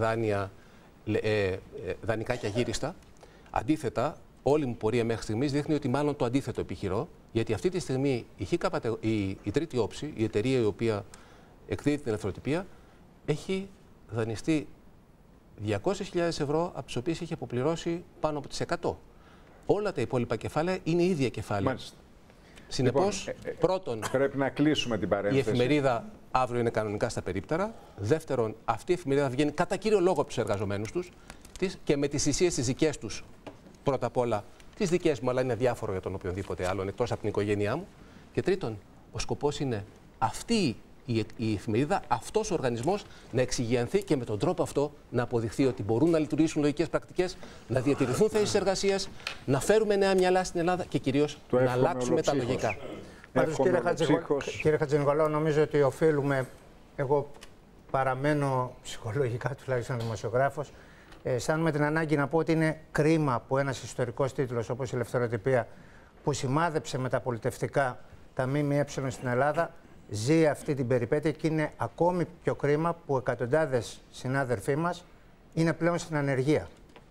δανεικά και αγύριστα. Αντίθετα, όλη μου πορεία μέχρι στιγμής δείχνει ότι μάλλον το αντίθετο επιχειρώ, γιατί αυτή τη στιγμή η τρίτη όψη, η εταιρεία η οποία εκδίδει την ελευθεροτυπία, έχει δανειστεί 200.000 ευρώ, από τις οποίες έχει αποπληρώσει πάνω από τις 100. Όλα τα υπόλοιπα κεφάλαια είναι ίδια κεφάλαια. Μάλιστα. Συνεπώς, πρώτον, πρέπει να κλείσουμε την παρένθεση. Η εφημερίδα αύριο είναι κανονικά στα περίπτερα. Δεύτερον, αυτή η εφημερίδα βγαίνει κατά κύριο λόγο από τους εργαζομένους τους και με τις θυσίες τις δικές τους, πρώτα απ' όλα, τις δικές μου, αλλά είναι διάφορο για τον οποιονδήποτε άλλον, εκτός από την οικογένειά μου. Και τρίτον, ο σκοπός είναι αυτή η εφημερίδα, αυτός ο οργανισμός να εξηγιανθεί και με τον τρόπο αυτό να αποδειχθεί ότι μπορούν να λειτουργήσουν λογικές πρακτικές, να διατηρηθούν θέσεις εργασίας, να φέρουμε νέα μυαλά στην Ελλάδα και κυρίως να αλλάξουμε τα λογικά. Πάντως, κύριε Χατζηνικολάου, νομίζω ότι οφείλουμε, εγώ παραμένω ψυχολογικά τουλάχιστον δημοσιογράφος, αισθάνομαι την ανάγκη να πω ότι είναι κρίμα που ένας ιστορικός τίτλος όπως η Ελευθεροτυπία, που σημάδεψε μεταπολιτευτικά τα ΜΜΕ στην Ελλάδα, ζει αυτή την περιπέτεια, και είναι ακόμη πιο κρίμα που εκατοντάδες συνάδελφοί μας είναι πλέον στην ανεργία.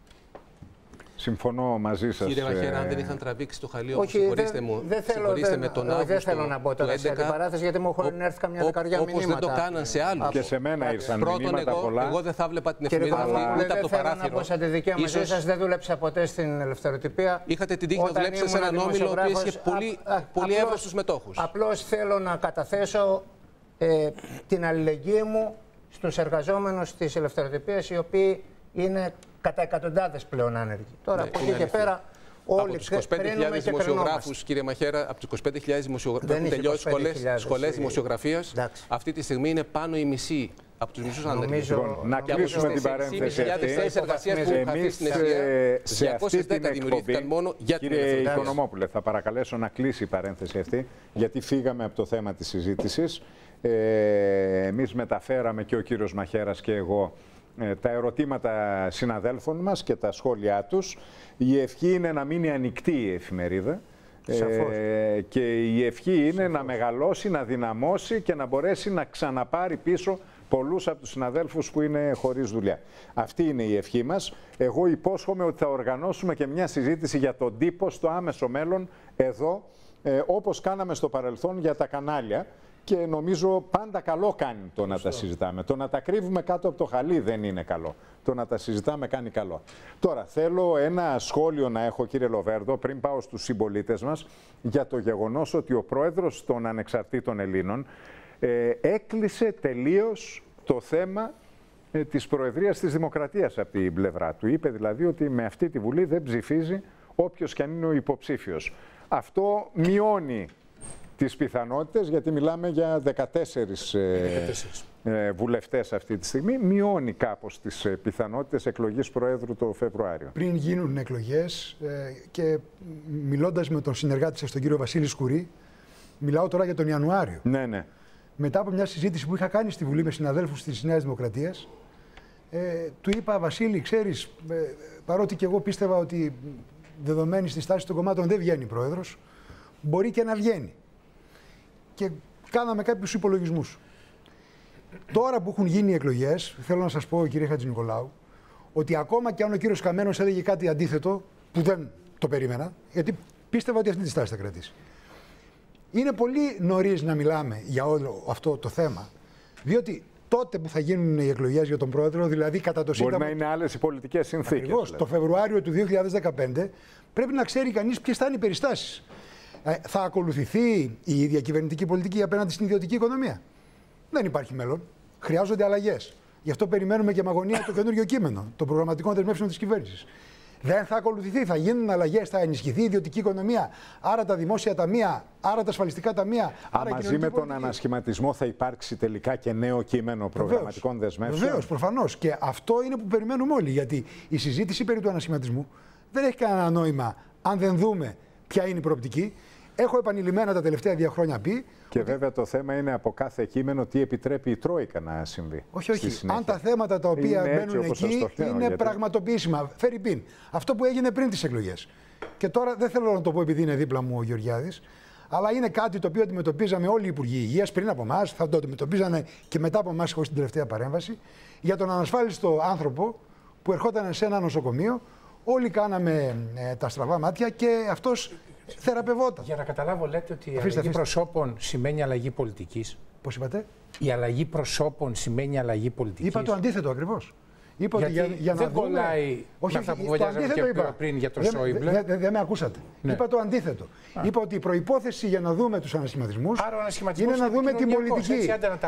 Συμφωνώ μαζί σας. Κύριε Μαχαίρα, αν δεν είχαν τραβήξει το χαλί, συγχωρήστε με τον Αύγουστο. Δεν θέλω να μπω τώρα σε αντιπαράθεση, γιατί μου έχουν έρθει καμιά δεκαριά μηνύματα. Όπως δεν το κάναν σε άλλους. Και σε μένα ήρθαν μηνύματα πολλά. Εγώ δεν θα βλέπα την εφημερίδα αυτή ούτε από το παράθυρο. Δεν θέλω να πω σε αντιδικία μαζί σας, δεν δούλεψα ποτέ στην Ελευθεροτυπία. Είχατε την τύχη να δουλέψετε σε έναν όμιλο που είχε πολύ εύρωστους μετόχους. Απλώς θέλω να καταθέσω την αλληλεγγύη μου στους εργαζόμενους της Ελευθεροτυπίας, οι οποίοι είναι κατά εκατοντάδες πλέον άνεργοι. Τώρα από εκεί και πέρα όλοι κρίνουμε και δημοσιογράφους, κύριε Μαχαίρα, από τους 25.000 δημοσιογράφους που έχουν τελειώσει σχολές δημοσιογραφίας, αυτή τη στιγμή είναι πάνω η μισή από τους μισούς άνεργους. Να κλείσουμε την παρένθεση αυτή. Εμείς σε αυτή την εκπομπή, κύριε Οικονομόπουλε, θα παρακαλέσω να κλείσει η παρένθεση αυτή, γιατί φύγαμε από το θέμα της συζήτησης. Εμείς μεταφέραμε, και ο κύριος Μαχαίρας και εγώ, τα ερωτήματα συναδέλφων μας και τα σχόλιά τους. Η ευχή είναι να μείνει ανοιχτή η εφημερίδα και η ευχή είναι να μεγαλώσει, να δυναμώσει και να μπορέσει να ξαναπάρει πίσω πολλούς από τους συναδέλφους που είναι χωρίς δουλειά. Αυτή είναι η ευχή μας. Εγώ υπόσχομαι ότι θα οργανώσουμε και μια συζήτηση για τον τύπο στο άμεσο μέλλον εδώ, όπως κάναμε στο παρελθόν για τα κανάλια. Και νομίζω πάντα καλό κάνει το να τα συζητάμε. Το να τα κρύβουμε κάτω από το χαλί δεν είναι καλό. Το να τα συζητάμε κάνει καλό. Τώρα θέλω ένα σχόλιο να έχω, κύριε Λοβέρδο, πριν πάω στους συμπολίτες μας, για το γεγονός ότι ο πρόεδρος των Ανεξαρτήτων Ελλήνων έκλεισε τελείως το θέμα της Προεδρίας της Δημοκρατίας από την πλευρά του. Είπε δηλαδή ότι με αυτή τη Βουλή δεν ψηφίζει όποιος και αν είναι ο υποψήφιος. Αυτό μειώνει τις πιθανότητες, γιατί μιλάμε για 14 βουλευτές αυτή τη στιγμή, μειώνει κάπως τις πιθανότητες εκλογής Προέδρου το Φεβρουάριο. Πριν γίνουν εκλογές και μιλώντας με τον συνεργάτη σας, τον κύριο Βασίλη Σκουρή, μιλάω τώρα για τον Ιανουάριο. Ναι, ναι. Μετά από μια συζήτηση που είχα κάνει στη Βουλή με συναδέλφους της Νέας Δημοκρατίας, του είπα, Βασίλη, ξέρεις, παρότι και εγώ πίστευα ότι δεδομένη στη στάση των κομμάτων δεν βγαίνει πρόεδρος, μπορεί και να βγαίνει. Και κάναμε κάποιους υπολογισμούς. Τώρα που έχουν γίνει οι εκλογές, θέλω να σας πω, κύριε Χατζηνικολάου, ότι ακόμα και αν ο κύριος Καμένος έλεγε κάτι αντίθετο, που δεν το περίμενα, γιατί πίστευα ότι αυτή τη στάση θα κρατήσει. Είναι πολύ νωρίς να μιλάμε για όλο αυτό το θέμα, διότι τότε που θα γίνουν οι εκλογές για τον πρόεδρο, δηλαδή κατά το Σύνταγμα. Μπορεί να είναι άλλες οι πολιτικές συνθήκες. Ακριβώς, το Φεβρουάριο του 2015 πρέπει να ξέρει κανείς ποιες θα είναι οι περιστάσεις. Θα ακολουθηθεί η διακυβερνητική πολιτική απέναντι στην ιδιωτική οικονομία? Δεν υπάρχει μέλλον. Χρειάζονται αλλαγές. Γι' αυτό περιμένουμε και με αγωνία το καινούργιο κείμενο των προγραμματικών δεσμεύσεων της κυβέρνησης. Δεν θα ακολουθηθεί. Θα γίνουν αλλαγές, θα ενισχυθεί η ιδιωτική οικονομία, άρα τα δημόσια ταμεία, άρα τα ασφαλιστικά ταμεία. Μαζί με τον ανασχηματισμό θα υπάρξει τελικά και νέο κείμενο προγραμματικών δεσμεύσεων. Βεβαίως, προφανώς. Και αυτό είναι που περιμένουμε όλοι. Γιατί η συζήτηση περί του ανασχηματισμού δεν έχει κανένα νόημα αν δεν δούμε ποια είναι η προοπτική. Έχω επανειλημμένα τα τελευταία 2 χρόνια πει. Και ότι βέβαια το θέμα είναι από κάθε κείμενο τι επιτρέπει η Τρόικα να συμβεί. Όχι. Αν τα θέματα τα οποία μπαίνουν εκεί είναι πραγματοποιήσιμα. Φερρυπίν. Αυτό που έγινε πριν τις εκλογές. Και τώρα δεν θέλω να το πω επειδή είναι δίπλα μου ο Γεωργιάδης, αλλά είναι κάτι το οποίο αντιμετωπίζαμε όλοι οι Υπουργοί Υγείας πριν από εμάς, θα το αντιμετωπίζανε και μετά από εμάς, έχω στην τελευταία παρέμβαση, για τον ανασφάλιστο άνθρωπο που ερχόταν σε ένα νοσοκομείο. Όλοι κάναμε τα στραβά μάτια και αυτός θεραπευόταν. Για να καταλάβω, λέτε ότι η αλλαγή προσώπων σημαίνει αλλαγή πολιτικής. Πώς είπατε? Η αλλαγή προσώπων σημαίνει αλλαγή πολιτικής. Είπα το αντίθετο ακριβώς. Είπα ότι για να δεν κολλάει με αυτά που βολιάζαμε και πριν για τον Σόιμπλε. Δεν με ακούσατε. Ναι. Είπα το αντίθετο. Είπα ότι η προϋπόθεση για να δούμε τους ανασχηματισμούς είναι να δούμε την πολιτική.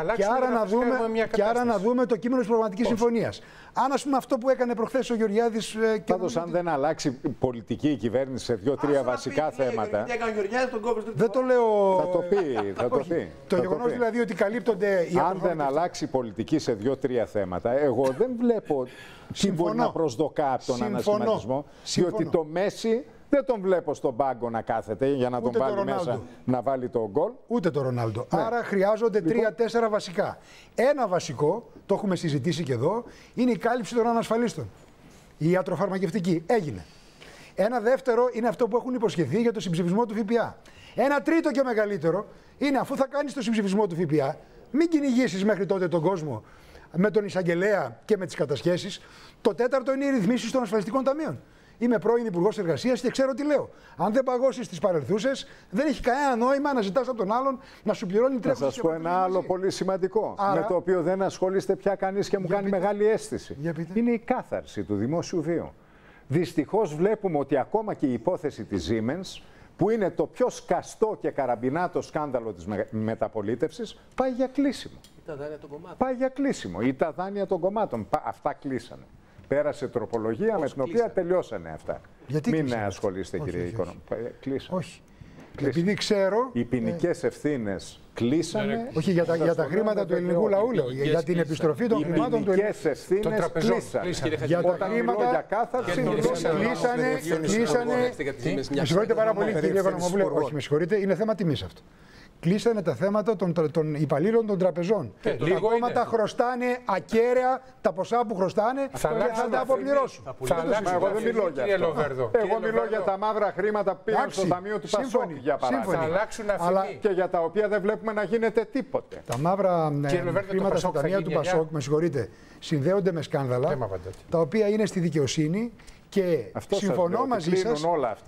Και άρα να δούμε το κείμενο της προγραμματικής συμφωνίας. Αν ας πούμε αυτό που έκανε προχθές ο Γεωργιάδης. Πάντως, αν δεν αλλάξει πολιτική η κυβέρνηση σε 2-3 βασικά θέματα. Δεν το λέω. Θα το πει. Το γεγονός δηλαδή ότι καλύπτονται οι αν δεν αλλάξει πολιτική σε 2-3 θέματα, εγώ δεν βλέπω τι μπορεί να προσδοκά από τον ανασχηματισμό. Διότι το Μέση δεν τον βλέπω στον πάγκο να κάθεται για να τον βάλει μέσα να βάλει το γκολ. Ούτε το Ρονάλντο. Ναι. Άρα χρειάζονται 3-4 βασικά. Ένα βασικό, το έχουμε συζητήσει και εδώ, είναι η κάλυψη των ανασφαλίστων. Η ιατροφαρμακευτική. Έγινε. Ένα δεύτερο είναι αυτό που έχουν υποσχεθεί για το συμψηφισμό του ΦΠΑ. Ένα τρίτο και μεγαλύτερο είναι αφού θα κάνεις το συμψηφισμό του ΦΠΑ, μην κυνηγήσεις μέχρι τότε τον κόσμο με τον εισαγγελέα και με τις κατασχέσεις. Το τέταρτο είναι οι ρυθμίσεις των ασφαλιστικών ταμείων. Είμαι πρώην Υπουργός Εργασίας και ξέρω τι λέω. Αν δεν παγώσεις τις παρελθούσες, δεν έχει κανένα νόημα να ζητάς από τον άλλον να σου πληρώνει τρέχοντας. Να σας πω ένα άλλο πολύ σημαντικό, με το οποίο δεν ασχολείστε πια κανείς και μου κάνει μεγάλη αίσθηση. Είναι η κάθαρση του δημόσιου βίου. Δυστυχώς βλέπουμε ότι ακόμα και η υπόθεση της Siemens, που είναι το πιο σκαστό και καραμπινάτο σκάνδαλο της μεταπολίτευσης, πάει για κλείσιμο. Τα δάνεια των κομμάτων. Πάει για κλείσιμο. Ή τα δάνεια των κομμάτων. Αυτά κλείσανε. Πέρασε τροπολογία με την οποία τελειώσανε αυτά. Γιατί μην ασχολείστε, κύριε Οικονόμου. Κλείσανε. Όχι. Επειδή ξέρω. Οι ποινικές ευθύνες κλείσανε. Όχι για τα χρήματα του ελληνικού λαού, λέω. Για την επιστροφή των χρημάτων του ελληνικού. Οι ποινικές ευθύνες κλείσανε. Για τα χρήματα. Για κάθαρση κλείσανε. Με συγχωρείτε πάρα πολύ, κύριε Οικονομόπουλε. Όχι, με συγχωρείτε, είναι θέμα τιμής αυτό. Κλείσανε τα θέματα των υπαλλήλων των τραπεζών. Τα κόμματα χρωστάνε ακέραια τα ποσά που χρωστάνε και θα τα αποπληρώσουν. Εγώ δεν μιλώ για αυτό. Εγώ μιλώ για τα μαύρα χρήματα που πήγαν στο ταμείο του Πασόκ, για παράδειγμα. Και για τα οποία δεν βλέπουμε να γίνεται τίποτε. Τα μαύρα χρήματα στο ταμείο του Πασόκ, με συγχωρείτε, συνδέονται με σκάνδαλα τα οποία είναι στη δικαιοσύνη και συμφωνώ μαζί σας.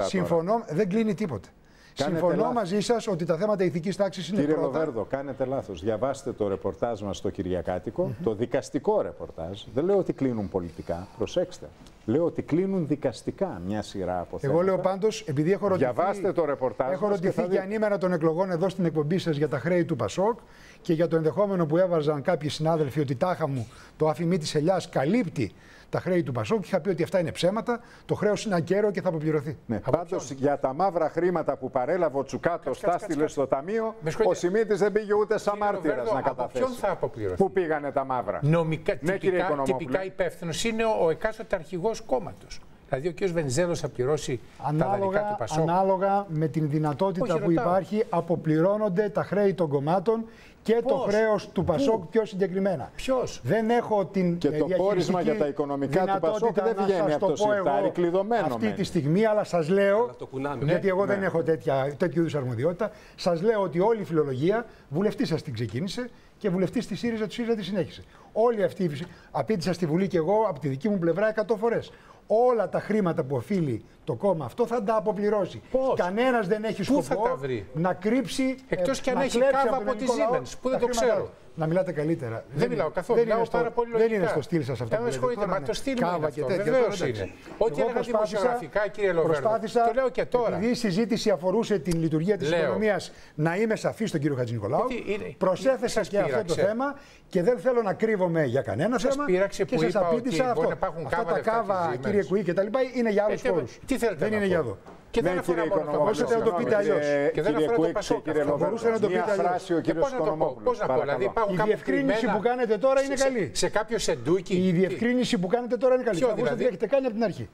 Δεν κλείνει τίποτε. Συμφωνώ μαζί σας ότι τα θέματα ηθικής τάξης είναι πρώτα. Κύριε Λοβέρδο, κάνετε λάθος. Διαβάστε το ρεπορτάζ μας στο Κυριακάτικο, το δικαστικό ρεπορτάζ. Δεν λέω ότι κλείνουν πολιτικά, προσέξτε. Λέω ότι κλείνουν δικαστικά μια σειρά από θέματα. Εγώ λέω πάντως, επειδή έχω ρωτηθεί, διαβάστε το ρεπορτάζ έχω ρωτηθεί και ανήμερα των εκλογών εδώ στην εκπομπή σας για τα χρέη του Πασόκ και για το ενδεχόμενο που έβαζαν κάποιοι συνάδελφοι ότι τάχα μου το αφημί της ελιάς καλύπτει τα χρέη του Πασόκ, είχα πει ότι αυτά είναι ψέματα, το χρέος είναι ακέραιο και θα αποπληρωθεί. Ναι, πάντως για τα μαύρα χρήματα που παρέλαβε ο Τσουκάτος, τα στείλε στο ταμείο, ο Σιμίτης δεν πήγε ούτε σαν μάρτυρας να καταθέσει. Ποιον θα αποπληρωθεί? Πού πήγανε τα μαύρα? Νομικά, τυπικά υπεύθυνος είναι ο εκάστοτε αρχηγός κόμματος. Δηλαδή ο κ. Βενιζέλος θα πληρώσει τα δανεικά του Πασόκ. Ανάλογα με την δυνατότητα που υπάρχει, αποπληρώνονται τα χρέη των κομμάτων και το χρέος του Πασόκ πιο συγκεκριμένα. Ποιος? Δεν έχω την και το πόρισμα για τα οικονομικά του Πασόκ δεν βγαίνει από το σιρτάρι, κλειδωμένο αυτή τη στιγμή, αλλά σας λέω, γιατί εγώ δεν έχω τέτοιου είδους αρμοδιότητα, σας λέω ότι όλη η φιλολογία, βουλευτής σας την ξεκίνησε και βουλευτής της ΣΥΡΙΖΑ, του ΣΥΡΙΖΑ τη συνέχισε. Όλοι αυτοί, απήντησα στη Βουλή και εγώ από τη δική μου πλευρά 100 φορές. Όλα τα χρήματα που οφείλει το κόμμα αυτό θα τα αποπληρώσει. Κανένας δεν έχει σκοπό να κρύψει. Εκτός και αν έχει κάβα από τη Siemens, που δεν το ξέρω. Να μιλάτε καλύτερα. Δεν μιλάω καθόλου. Δεν είναι στο στυλ σας αυτό. Δεν ασχολείται, μα το στυλ μου είναι αυτό. Βεβαίως είναι. Ό,τι έλεγα δημοσιογραφικά, κύριε Λοβέρδο, το λέω και τώρα. Επειδή η συζήτηση αφορούσε την λειτουργία της οικονομίας, να είμαι σαφής στον κύριο Χατζηνικολάου, προσέθεσα και αυτό το θέμα και δεν θέλω να κρύβομαι για κανένα θέμα. Και σας απήντησα αυτό. Αυτά τα κάβα, κύριε Κουί και τα λοιπά, είναι για άλλους χώρους. Δεν είναι για εδώ. Και δεν αφορά μόνο το Πασόκ. Μπορούσατε να το πείτε αλλιώς. Και δεν αφορά το Πασόκ. Μπορούσατε να το πείτε αλλιώς. Πώς να πω, δηλαδή υπάρχουν η διευκρίνηση που κάνετε τώρα είναι καλή. Σε κάποιο σεντούκι. Η διευκρίνηση που κάνετε τώρα είναι καλή. Θα μπορούσατε να έχετε κάνει από την αρχή.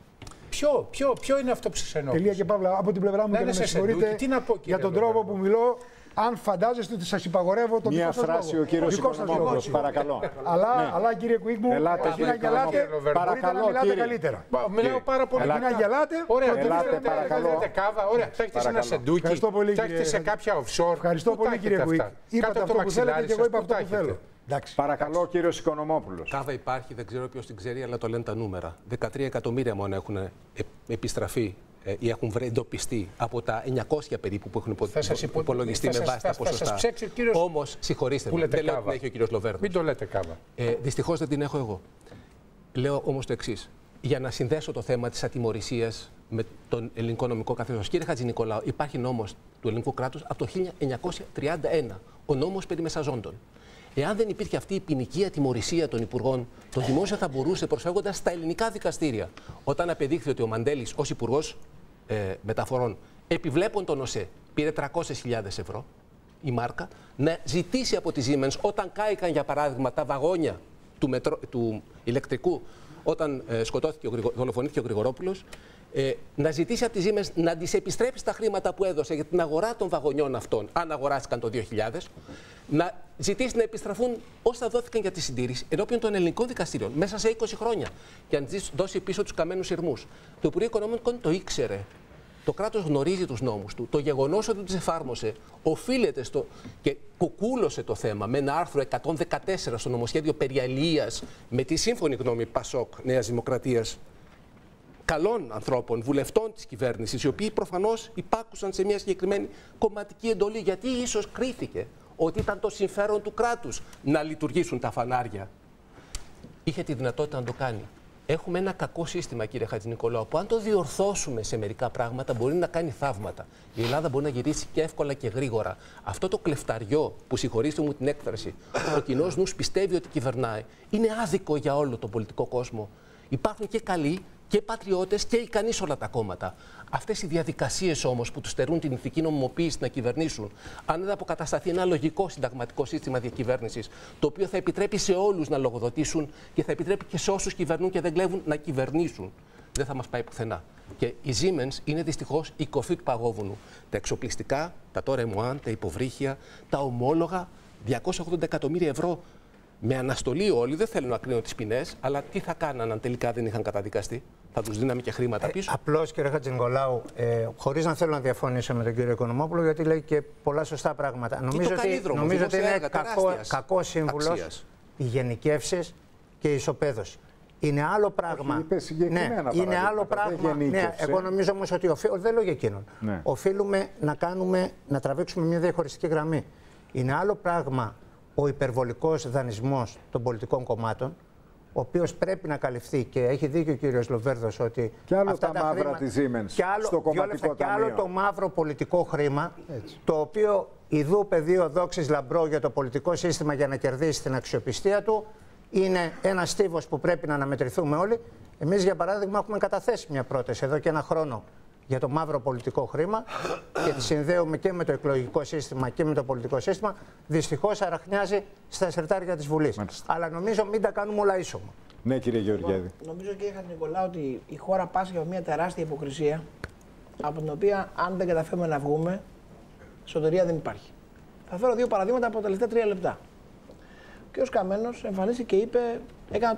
Ποιο είναι αυτό που σας εννοώ? Τελεία και παύλα. Από την πλευρά μου και να με συγχωρείτε για τον τρόπο που μιλώ. Αν φαντάζεστε ότι σας υπαγορεύω τον δικό σας λόγο. Μια φράση ο κύριος Οικονομόπουλος, παρακαλώ. Αλλά κύριε Κουίκ μου, αντί να γελάτε, μπορείτε να μιλάτε καλύτερα. Μιλάω πάρα πολύ. Αντί να γελάτε, ελάτε παρακαλώ. Ωραία, θα έχετε σε ένα σεντούκι, θα έχετε σε κάποια offshore. Ευχαριστώ πολύ κύριε Κουίκ. Είπατε αυτό που θέλετε και εγώ είπα αυτό που θέλω. Παρακαλώ, κύριος Οικονομόπουλος. Κάβα υπάρχει, δεν ξέρω ποιος την ξέρει, αλλά το λένε τα νούμερα. 13 εκατομμύρια μόνο έχουν επιστραφεί ή έχουν εντοπιστεί από τα 900 περίπου που έχουν υπολογιστεί με βάση τα ποσοστά. Όμως, συγχωρήστε με, δεν λέω ότι την έχει ο κύριος Λοβέρδος. Μην το λέτε Κάβα. Δυστυχώς δεν την έχω εγώ. Λέω όμως το εξής. Για να συνδέσω το θέμα της ατιμωρησίας με τον ελληνικό νομικό καθεστώς. Κύριε Χατζηνικολάου, υπάρχει νόμος του ελληνικού κράτους από το 1931, ο νόμος περί μεσαζόντων. Εάν δεν υπήρχε αυτή η ποινική ατιμωρησία των υπουργών, το δημόσιο θα μπορούσε, προσφεύγοντας στα ελληνικά δικαστήρια, όταν απεδείχθη ότι ο Μαντέλης ως υπουργός μεταφορών, επιβλέπων τον ΟΣΕ, πήρε 300.000 ευρώ η μάρκα, να ζητήσει από τη Siemens, όταν κάηκαν για παράδειγμα τα βαγόνια του ηλεκτρικού, όταν δολοφονήθηκε ο Γρηγορόπουλος, να ζητήσει από τη Siemens να της επιστρέψει τα χρήματα που έδωσε για την αγορά των βαγονιών αυτών, αν αγοράστηκαν το 2000, να ζητήσει να επιστραφούν όσα δόθηκαν για τη συντήρηση ενώπιον των ελληνικών δικαστηρίων μέσα σε 20 χρόνια και να δώσει πίσω τους καμένους σειρμούς. Το Υπουργείο Οικονομικών το ήξερε. Το κράτος γνωρίζει τους νόμους του. Το γεγονός ότι τους εφάρμοσε οφείλεται στο. Και κουκούλωσε το θέμα με ένα άρθρο 114 στο νομοσχέδιο περί αλληλείας, με τη σύμφωνη γνώμη ΠΑΣΟΚ, Νέας Δημοκρατίας, καλών ανθρώπων, βουλευτών της κυβέρνησης, οι οποίοι προφανώς υπάκουσαν σε μια συγκεκριμένη κομματική εντολή, γιατί ίσως κρίθηκε ότι ήταν το συμφέρον του κράτους να λειτουργήσουν τα φανάρια. Είχε τη δυνατότητα να το κάνει. Έχουμε ένα κακό σύστημα, κύριε Χατζηνικολάου, που αν το διορθώσουμε σε μερικά πράγματα μπορεί να κάνει θαύματα. Η Ελλάδα μπορεί να γυρίσει και εύκολα και γρήγορα. Αυτό το κλεφταριό που, συγχωρήστε μου την έκφραση, ο κοινός νους πιστεύει ότι κυβερνάει, είναι άδικο για όλο τον πολιτικό κόσμο. Υπάρχουν και καλοί και πατριώτες και ικανοί σε όλα τα κόμματα. Αυτές οι διαδικασίες όμως που τους στερούν την ηθική νομιμοποίηση να κυβερνήσουν, αν δεν αποκατασταθεί ένα λογικό συνταγματικό σύστημα διακυβέρνησης, το οποίο θα επιτρέπει σε όλους να λογοδοτήσουν και θα επιτρέπει και σε όσους κυβερνούν και δεν κλέβουν να κυβερνήσουν, δεν θα μας πάει πουθενά. Και η Siemens είναι δυστυχώς η κορφή του παγόβουνου. Τα εξοπλιστικά, τα τώρα M1, τα υποβρύχια, τα ομόλογα, 280 εκατομμύρια ευρώ. Με αναστολή όλοι, δεν θέλω να κρίνω τις ποινές, αλλά τι θα κάναν αν τελικά δεν είχαν καταδικαστεί? Θα τους δίναμε και χρήματα πίσω. Απλώς, κύριε Χατζηνικολάου, χωρίς να θέλω να διαφωνήσω με τον κύριο Οικονομόπουλο, γιατί λέει και πολλά σωστά πράγματα. Νομίζω ότι είναι κακό σύμβουλος οι γενικεύσεις και η ισοπαίδωση. Είναι άλλο πράγμα. Είναι άλλο πράγμα. Ναι, εγώ νομίζω όμως ότι δεν λέω για εκείνον. Ναι. Οφείλουμε να τραβήξουμε μια διαχωριστική γραμμή. Είναι άλλο πράγμα ο υπερβολικός δανεισμός των πολιτικών κομμάτων, ο οποίος πρέπει να καλυφθεί, και έχει δίκιο ο κύριος Λοβέρδος ότι και άλλο αυτά τα μαύρα της Siemens στο κομματικό και άλλο το μαύρο πολιτικό χρήμα, το οποίο ιδού πεδίο δόξης λαμπρό για το πολιτικό σύστημα για να κερδίσει την αξιοπιστία του, είναι ένα στίβος που πρέπει να αναμετρηθούμε όλοι. Εμείς, για παράδειγμα, έχουμε καταθέσει μια πρόταση εδώ και ένα χρόνο για το μαύρο πολιτικό χρήμα και τη συνδέουμε και με το εκλογικό σύστημα και με το πολιτικό σύστημα. Δυστυχώς αραχνιάζει στα συρτάρια της Βουλής. Μάλιστα. Αλλά νομίζω μην τα κάνουμε όλα ίσωμα. Ναι, κύριε Γεωργιάδη. Νομίζω, κύριε Χατζηνικολάου, ότι η χώρα πάσχει από μια τεράστια υποκρισία, από την οποία, αν δεν καταφέρουμε να βγούμε, σωτηρία δεν υπάρχει. Θα φέρω δύο παραδείγματα από τα τελευταία 3 λεπτά. Ο κ. Καμένος εμφανίστηκε και είπε, έκανε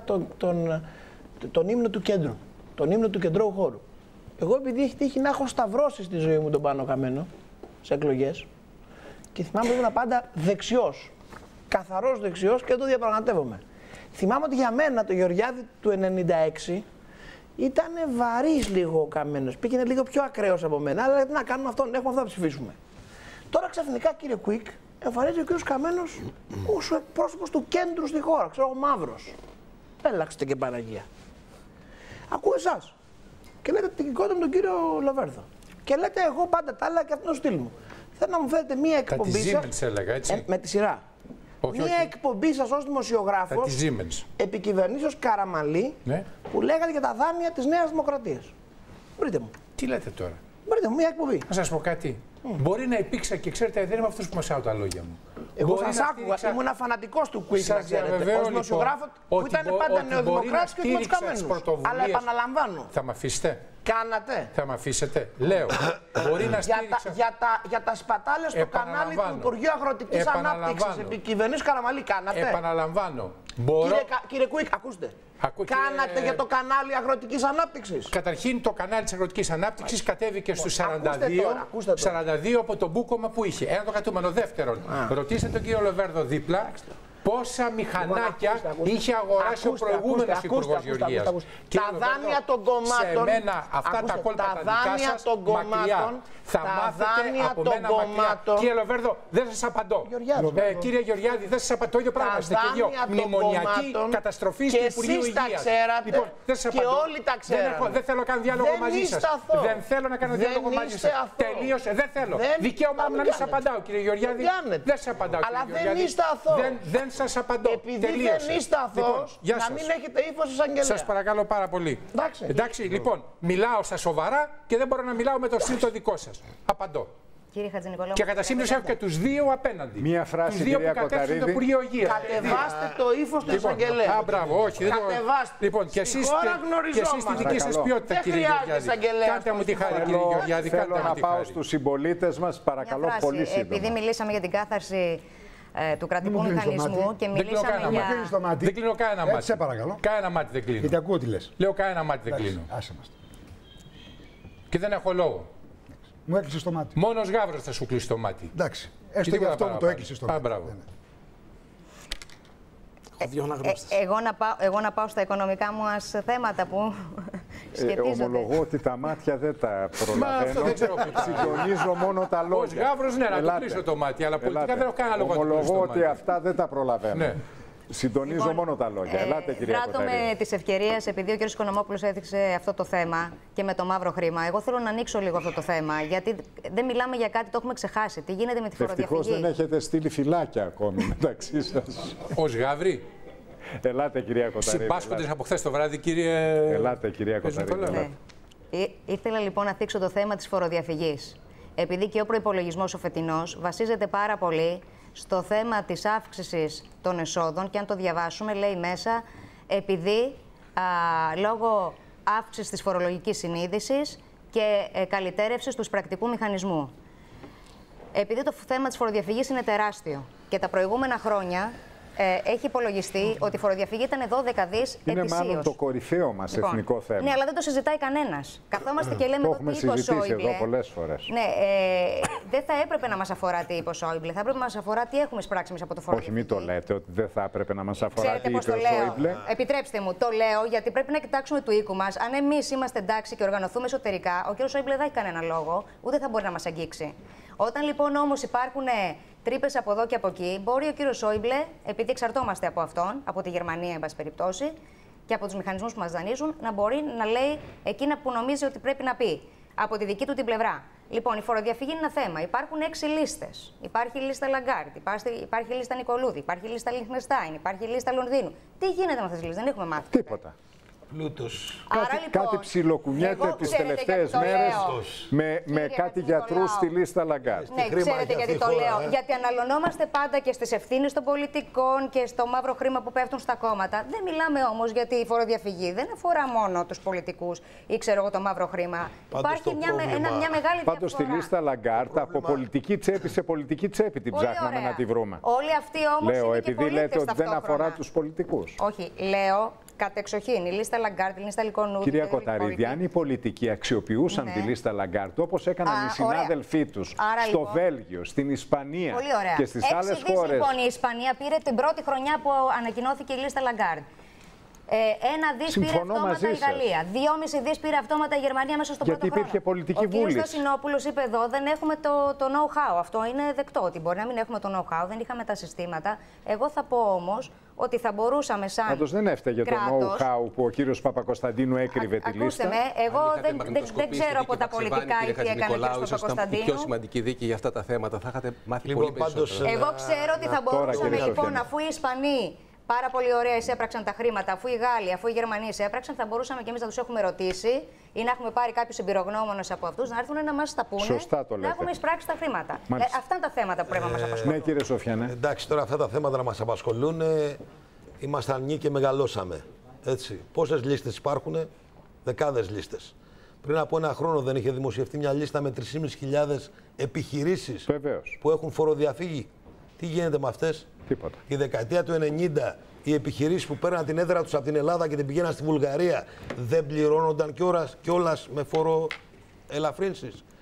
τον ύμνο του κέντρου, τον ύμνο του κεντρώου χώρου. Εγώ, επειδή έχει τύχει να έχω σταυρώσει στη ζωή μου τον Πάνο Καμένο σε εκλογές, και θυμάμαι ότι ήμουν πάντα δεξιός, καθαρός δεξιός, και δεν το διαπραγματεύομαι. Θυμάμαι ότι για μένα το Γεωργιάδη του 96 ήταν βαρύς λίγο ο Καμένος. Πήγαινε λίγο πιο ακραίος από μένα, αλλά τι να κάνουμε αυτό, έχουμε αυτό να ψηφίσουμε. Τώρα ξαφνικά, κύριε Κουίκ, εμφανίζεται ο κ. Καμένος ως πρόσωπος του κέντρου στη χώρα, ξέρω εγώ, μαύρος. Έλαξτε και Παναγία. Ακούω εσάς. Και λέτε την εικόνα με τον κύριο Λοβέρδο. Και λέτε, εγώ πάντα τα έλεγα και αυτό το στυλ μου. Θέλω να μου φέρετε μία εκπομπή σας. Με τη σειρά. Μία εκπομπή σας ως δημοσιογράφος επί κυβερνήσεως Καραμανλή, ναι, που λέγατε για τα δάνεια της Νέας Δημοκρατίας. Βρείτε μου. Τι λέτε τώρα? Βρείτε μου μία εκπομπή. Να σας πω κάτι. Μπορεί να υπήρξα και ξέρετε, δεν είμαι αυτός που μασάω τα λόγια μου. Εγώ σας άκουγα, ήμουν φανατικός του Κουίκ, να ξέρετε. Ως δημοσιογράφο που ήταν πάντα νεοδημοκράτης και με τους Καμένους. Αλλά επαναλαμβάνω. Θα με αφήσετε? Κάνατε. Θα με αφήσετε? Λέω. Μπορεί να στήριξα. Για τα σπατάλες στο κανάλι του Υπουργείου Αγροτικής Ανάπτυξης επί κυβερνήσεως Καραμανλή κάνατε? Επαναλαμβάνω. Κύριε Κουίκ, ακούστε. Κάνατε για το κανάλι Αγροτικής Ανάπτυξης? Καταρχήν, το κανάλι της Αγροτικής Ανάπτυξης κατέβηκε στους 42 από το μπούκομα που είχε. Ένα το κατούμενο. Δεύτερον, ρωτήστε τον κύριο Λοβέρδο δίπλα πόσα μηχανάκια είχε αγοράσει ο προηγούμενος Υπουργός Γεωργίας. Τα δάνεια των κομμάτων. Σε μένα αυτά τα κόλπα τα δικά σας μακριά. Θα μάθετε από μένα μακριά. Κύριε Λοβέρδο, δεν σας απαντώ. Κύριε Γεωργιάδη, δεν σας απαντώ. Το ίδιο πράγμα είστε και δύο. Μνημονιακή καταστροφή στο Υπουργείο Υγείας. Λοιπόν, δεν σας απαντώ. Και όλοι τα ξέρατε. Δεν θέλω να κάνω διάλογο μαζί σας. Δεν θέλω να κάνω διάλογο μαζί σας. Τελείωσε. Δεν θέλω. Δικαίωμα μου να μην σας απαντάω, κύριε Γεωργιάδη. Δεν σας απαντάω, κύριε Γεωργιάδη. Αλλά δεν είστε αθώος. Δεν σας απαντώ. Επειδή δεν είστε αθώος, να μην έχετε ύφος εισαγγελέα. Σας παρακαλώ πάρα πολύ. Εντάξει, λοιπόν, μιλάω στα σοβαρά και δεν μπορώ να μιλάω με το στυλ το δικό σας. Απαντώ. Κύριε Χατζηνικολάου, και κατά σύμπτωση έχω και τους δύο απέναντι. Μία φράση, τους δύο κυρία που κατέφθασαν το Υπουργείο Υγείας. Κατεβάστε το ύφος του εισαγγελέα. Α, μπράβο, όχι. Κατεβάστε. Λοιπόν, και εσείς τη δική σας ποιότητα, κύριε Γεωργιάδη. Κάντε μου τη χάρη, κύριε Γεωργιάδη. Θέλω να πάω στους συμπολίτες μας, παρακαλώ, πολύ σύντομα. Επειδή μιλήσαμε για την κάθαρση του κρατικού μηχανισμού και μιλήσαμε για... Δεν κλείνω κανένα μάτι. Σε παρακαλώ. Κανένα μάτι δεν κλείνω. Γιατί ακούω τι λες. Λέω κανένα μάτι δεν κλείνω. Και δεν έχω λόγο. Μου έκλεισε το μάτι. Μόνος Γαύρος θα σου κλείσει το μάτι. Εντάξει. Έστω και αυτό μου το έκλεισε στο μάτι. Μπράβο. Εγώ να πάω στα οικονομικά μου θέματα που σχετίζονται. Ομολογώ ότι τα μάτια δεν τα προλαβαίνω. Συντονίζω μόνο τα λόγια. Ως Γαύρος, ναι, να το κλείσω το μάτι, αλλά πολιτικά δεν έχω κανένα λόγο. Ομολογώ ότι αυτά δεν τα προλαβαίνω. Συντονίζω μόνο τα λόγια. Ελάτε, κυρία Κοταρίδη. Κράτω με τις ευκαιρίες, επειδή ο κ. Οικονομόπουλος έθιξε αυτό το θέμα και με το μαύρο χρήμα. Εγώ θέλω να ανοίξω λίγο αυτό το θέμα, γιατί δεν μιλάμε για κάτι, το έχουμε ξεχάσει. Τι γίνεται με τη φοροδιαφυγή. Ευτυχώς δεν έχετε στείλει φυλάκια ακόμη μεταξύ σας. Ως Γαύρη. Ελάτε, κυρία Κοταρίδη. Συμπάσχοντες από χθες το βράδυ, κύριε. Ελάτε, κυρία Κοταρίδη. Ήθελα λοιπόν να θίξω το θέμα της φοροδιαφυγής. Επειδή και ο προϋπολογισμός ο φετινός βασίζεται πάρα πολύ στο θέμα της αύξησης των εσόδων, και αν το διαβάσουμε λέει μέσα επειδή λόγω αύξησης της φορολογικής συνείδησης και καλυτέρευσης του πρακτικού μηχανισμού. Επειδή το θέμα της φοροδιαφυγής είναι τεράστιο και τα προηγούμενα χρόνια έχει υπολογιστεί ότι η φοροδιαφυγή ήταν 12 δις είναι ετησίως. Μάλλον το κορυφαίο μας εθνικό θέμα. Ναι, αλλά δεν το συζητάει κανένας. Καθόμαστε και λέμε το έχουμε συζητήσει εδώ πολλές φορές. Ναι, δεν θα έπρεπε να μας αφορά τι είπε ο Σόιμπλε. Θα έπρεπε να μας αφορά τι έχουμε εισπράξει εμείς από το φοροδιαφυγή. Όχι, μην το λέτε ότι δεν θα έπρεπε να μας αφορά. Ξέρετε πώς το λέω. Επιτρέψτε μου, το λέω γιατί πρέπει να κοιτάξουμε του οίκου μας. Αν εμείς είμαστε εντάξει και οργανωθούμε εσωτερικά, ο κ. Σόιμπλε δεν έχει κανένα λόγο, ούτε θα μπορεί να μας αγγίξει. Όταν λοιπόν όμως υπάρχουν τρύπες από εδώ και από εκεί, μπορεί ο κύριος Σόιμπλε, επειδή εξαρτώμαστε από αυτόν, από τη Γερμανία, εν πάση περιπτώσει, και από τους μηχανισμούς που μας δανείζουν, να μπορεί να λέει εκείνα που νομίζει ότι πρέπει να πει από τη δική του την πλευρά. Λοιπόν, η φοροδιαφυγή είναι ένα θέμα. Υπάρχουν 6 λίστες. Υπάρχει λίστα Λαγκάρτ, υπάρχει λίστα Νικολούδη, υπάρχει λίστα Λιχτενστάιν, υπάρχει λίστα Λονδίνου. Τι γίνεται με αυτές τις λίστες, δεν έχουμε μάθει. Τίποτα. Πλούτος. Κάτι ψιλοκουνιέται τις τελευταίες μέρες με κάτι γιατρούς στη λίστα Λαγκάρτ. Ναι, ξέρετε γιατί το λέω. Γιατί αναλωνόμαστε πάντα και στις ευθύνες των πολιτικών και στο μαύρο χρήμα που πέφτουν στα κόμματα. Δεν μιλάμε όμως γιατί η φοροδιαφυγή δεν αφορά μόνο τους πολιτικούς ή ξέρω εγώ το μαύρο χρήμα. Υπάρχει μια μεγάλη διαφορά. Πάντως στη λίστα Λαγκάρτ από πολιτική τσέπη σε πολιτική τσέπη την ψάχναμε να τη βρούμε. Όλοι αυτοί όμως λέω, είναι επειδή λέτε ότι δεν αφορά τους πολιτικούς. Όχι, λέω. Κατεξοχήν, η λίστα Λαγκάρτ, η λίστα Λικονούδη. Κυρία Κοταρίδη, αν οι πολιτικοί αξιοποιούσαν τη λίστα Λαγκάρτ όπως έκαναν οι συνάδελφοί τους στο λοιπόν, Βέλγιο, στην Ισπανία και στις άλλες χώρες. Λοιπόν, η Ισπανία πήρε την πρώτη χρονιά που ανακοινώθηκε η λίστα Λαγκάρτ. 1 δις πήρε αυτόματα η Γαλλία. 2,5 δις πήρε αυτόματα η Γερμανία μέσα στο πρώτο χρόνο. Γιατί υπήρχε πολιτική βούληση. Ο κ. Στασινόπουλος είπε εδώ δεν έχουμε το know-how. Αυτό είναι δεκτό. Ότι μπορεί να μην έχουμε το know-how, δεν είχαμε τα συστήματα. Εγώ θα πω όμως ότι θα μπορούσαμε σαν. Πάντως δεν έφταιγε το know-how που ο κύριος Παπακοσταντίνου έκρυβε τη λίστα. Ακούστε με, εγώ δεν ξέρω από τα πολιτικά τι έκανε ο κ. Παπακοσταντίνου. Η πιο σημαντική δίκη για αυτά τα θέματα. Θα είχατε μάθει πολύ περισσότερο. Εγώ ξέρω ότι θα μπορούσαμε λοιπόν, αφού οι Ισπανοί πάρα πολύ ωραία εισέπραξαν τα χρήματα, αφού οι Γάλλοι, αφού οι Γερμανοί εισέπραξαν, θα μπορούσαμε και εμείς να τους έχουμε ρωτήσει ή να έχουμε πάρει κάποιους εμπειρογνώμονες από αυτούς να έρθουν να μας τα πούνε. Σωστά το λέτε. Να έχουμε εισπράξει τα χρήματα. Αυτά είναι τα θέματα που πρέπει να μας απασχολούν. Ναι, κύριε Σοφιανέ. Εντάξει, τώρα αυτά τα θέματα να μας απασχολούν. Ήμασταν νέοι και μεγαλώσαμε. Έτσι. Πόσες λίστες υπάρχουν, δεκάδες λίστες. Πριν από 1 χρόνο δεν είχε δημοσιευτεί μια λίστα με 3.500 επιχειρήσεις που έχουν φοροδιαφύγει. Τι γίνεται με αυτές? Τίποτα. Η δεκαετία του 90 οι επιχειρήσεις που παίρναν την έδρα τους από την Ελλάδα και την πηγαίναν στη Βουλγαρία δεν πληρώνονταν κιόλας με φόρο ελαφρύνσης.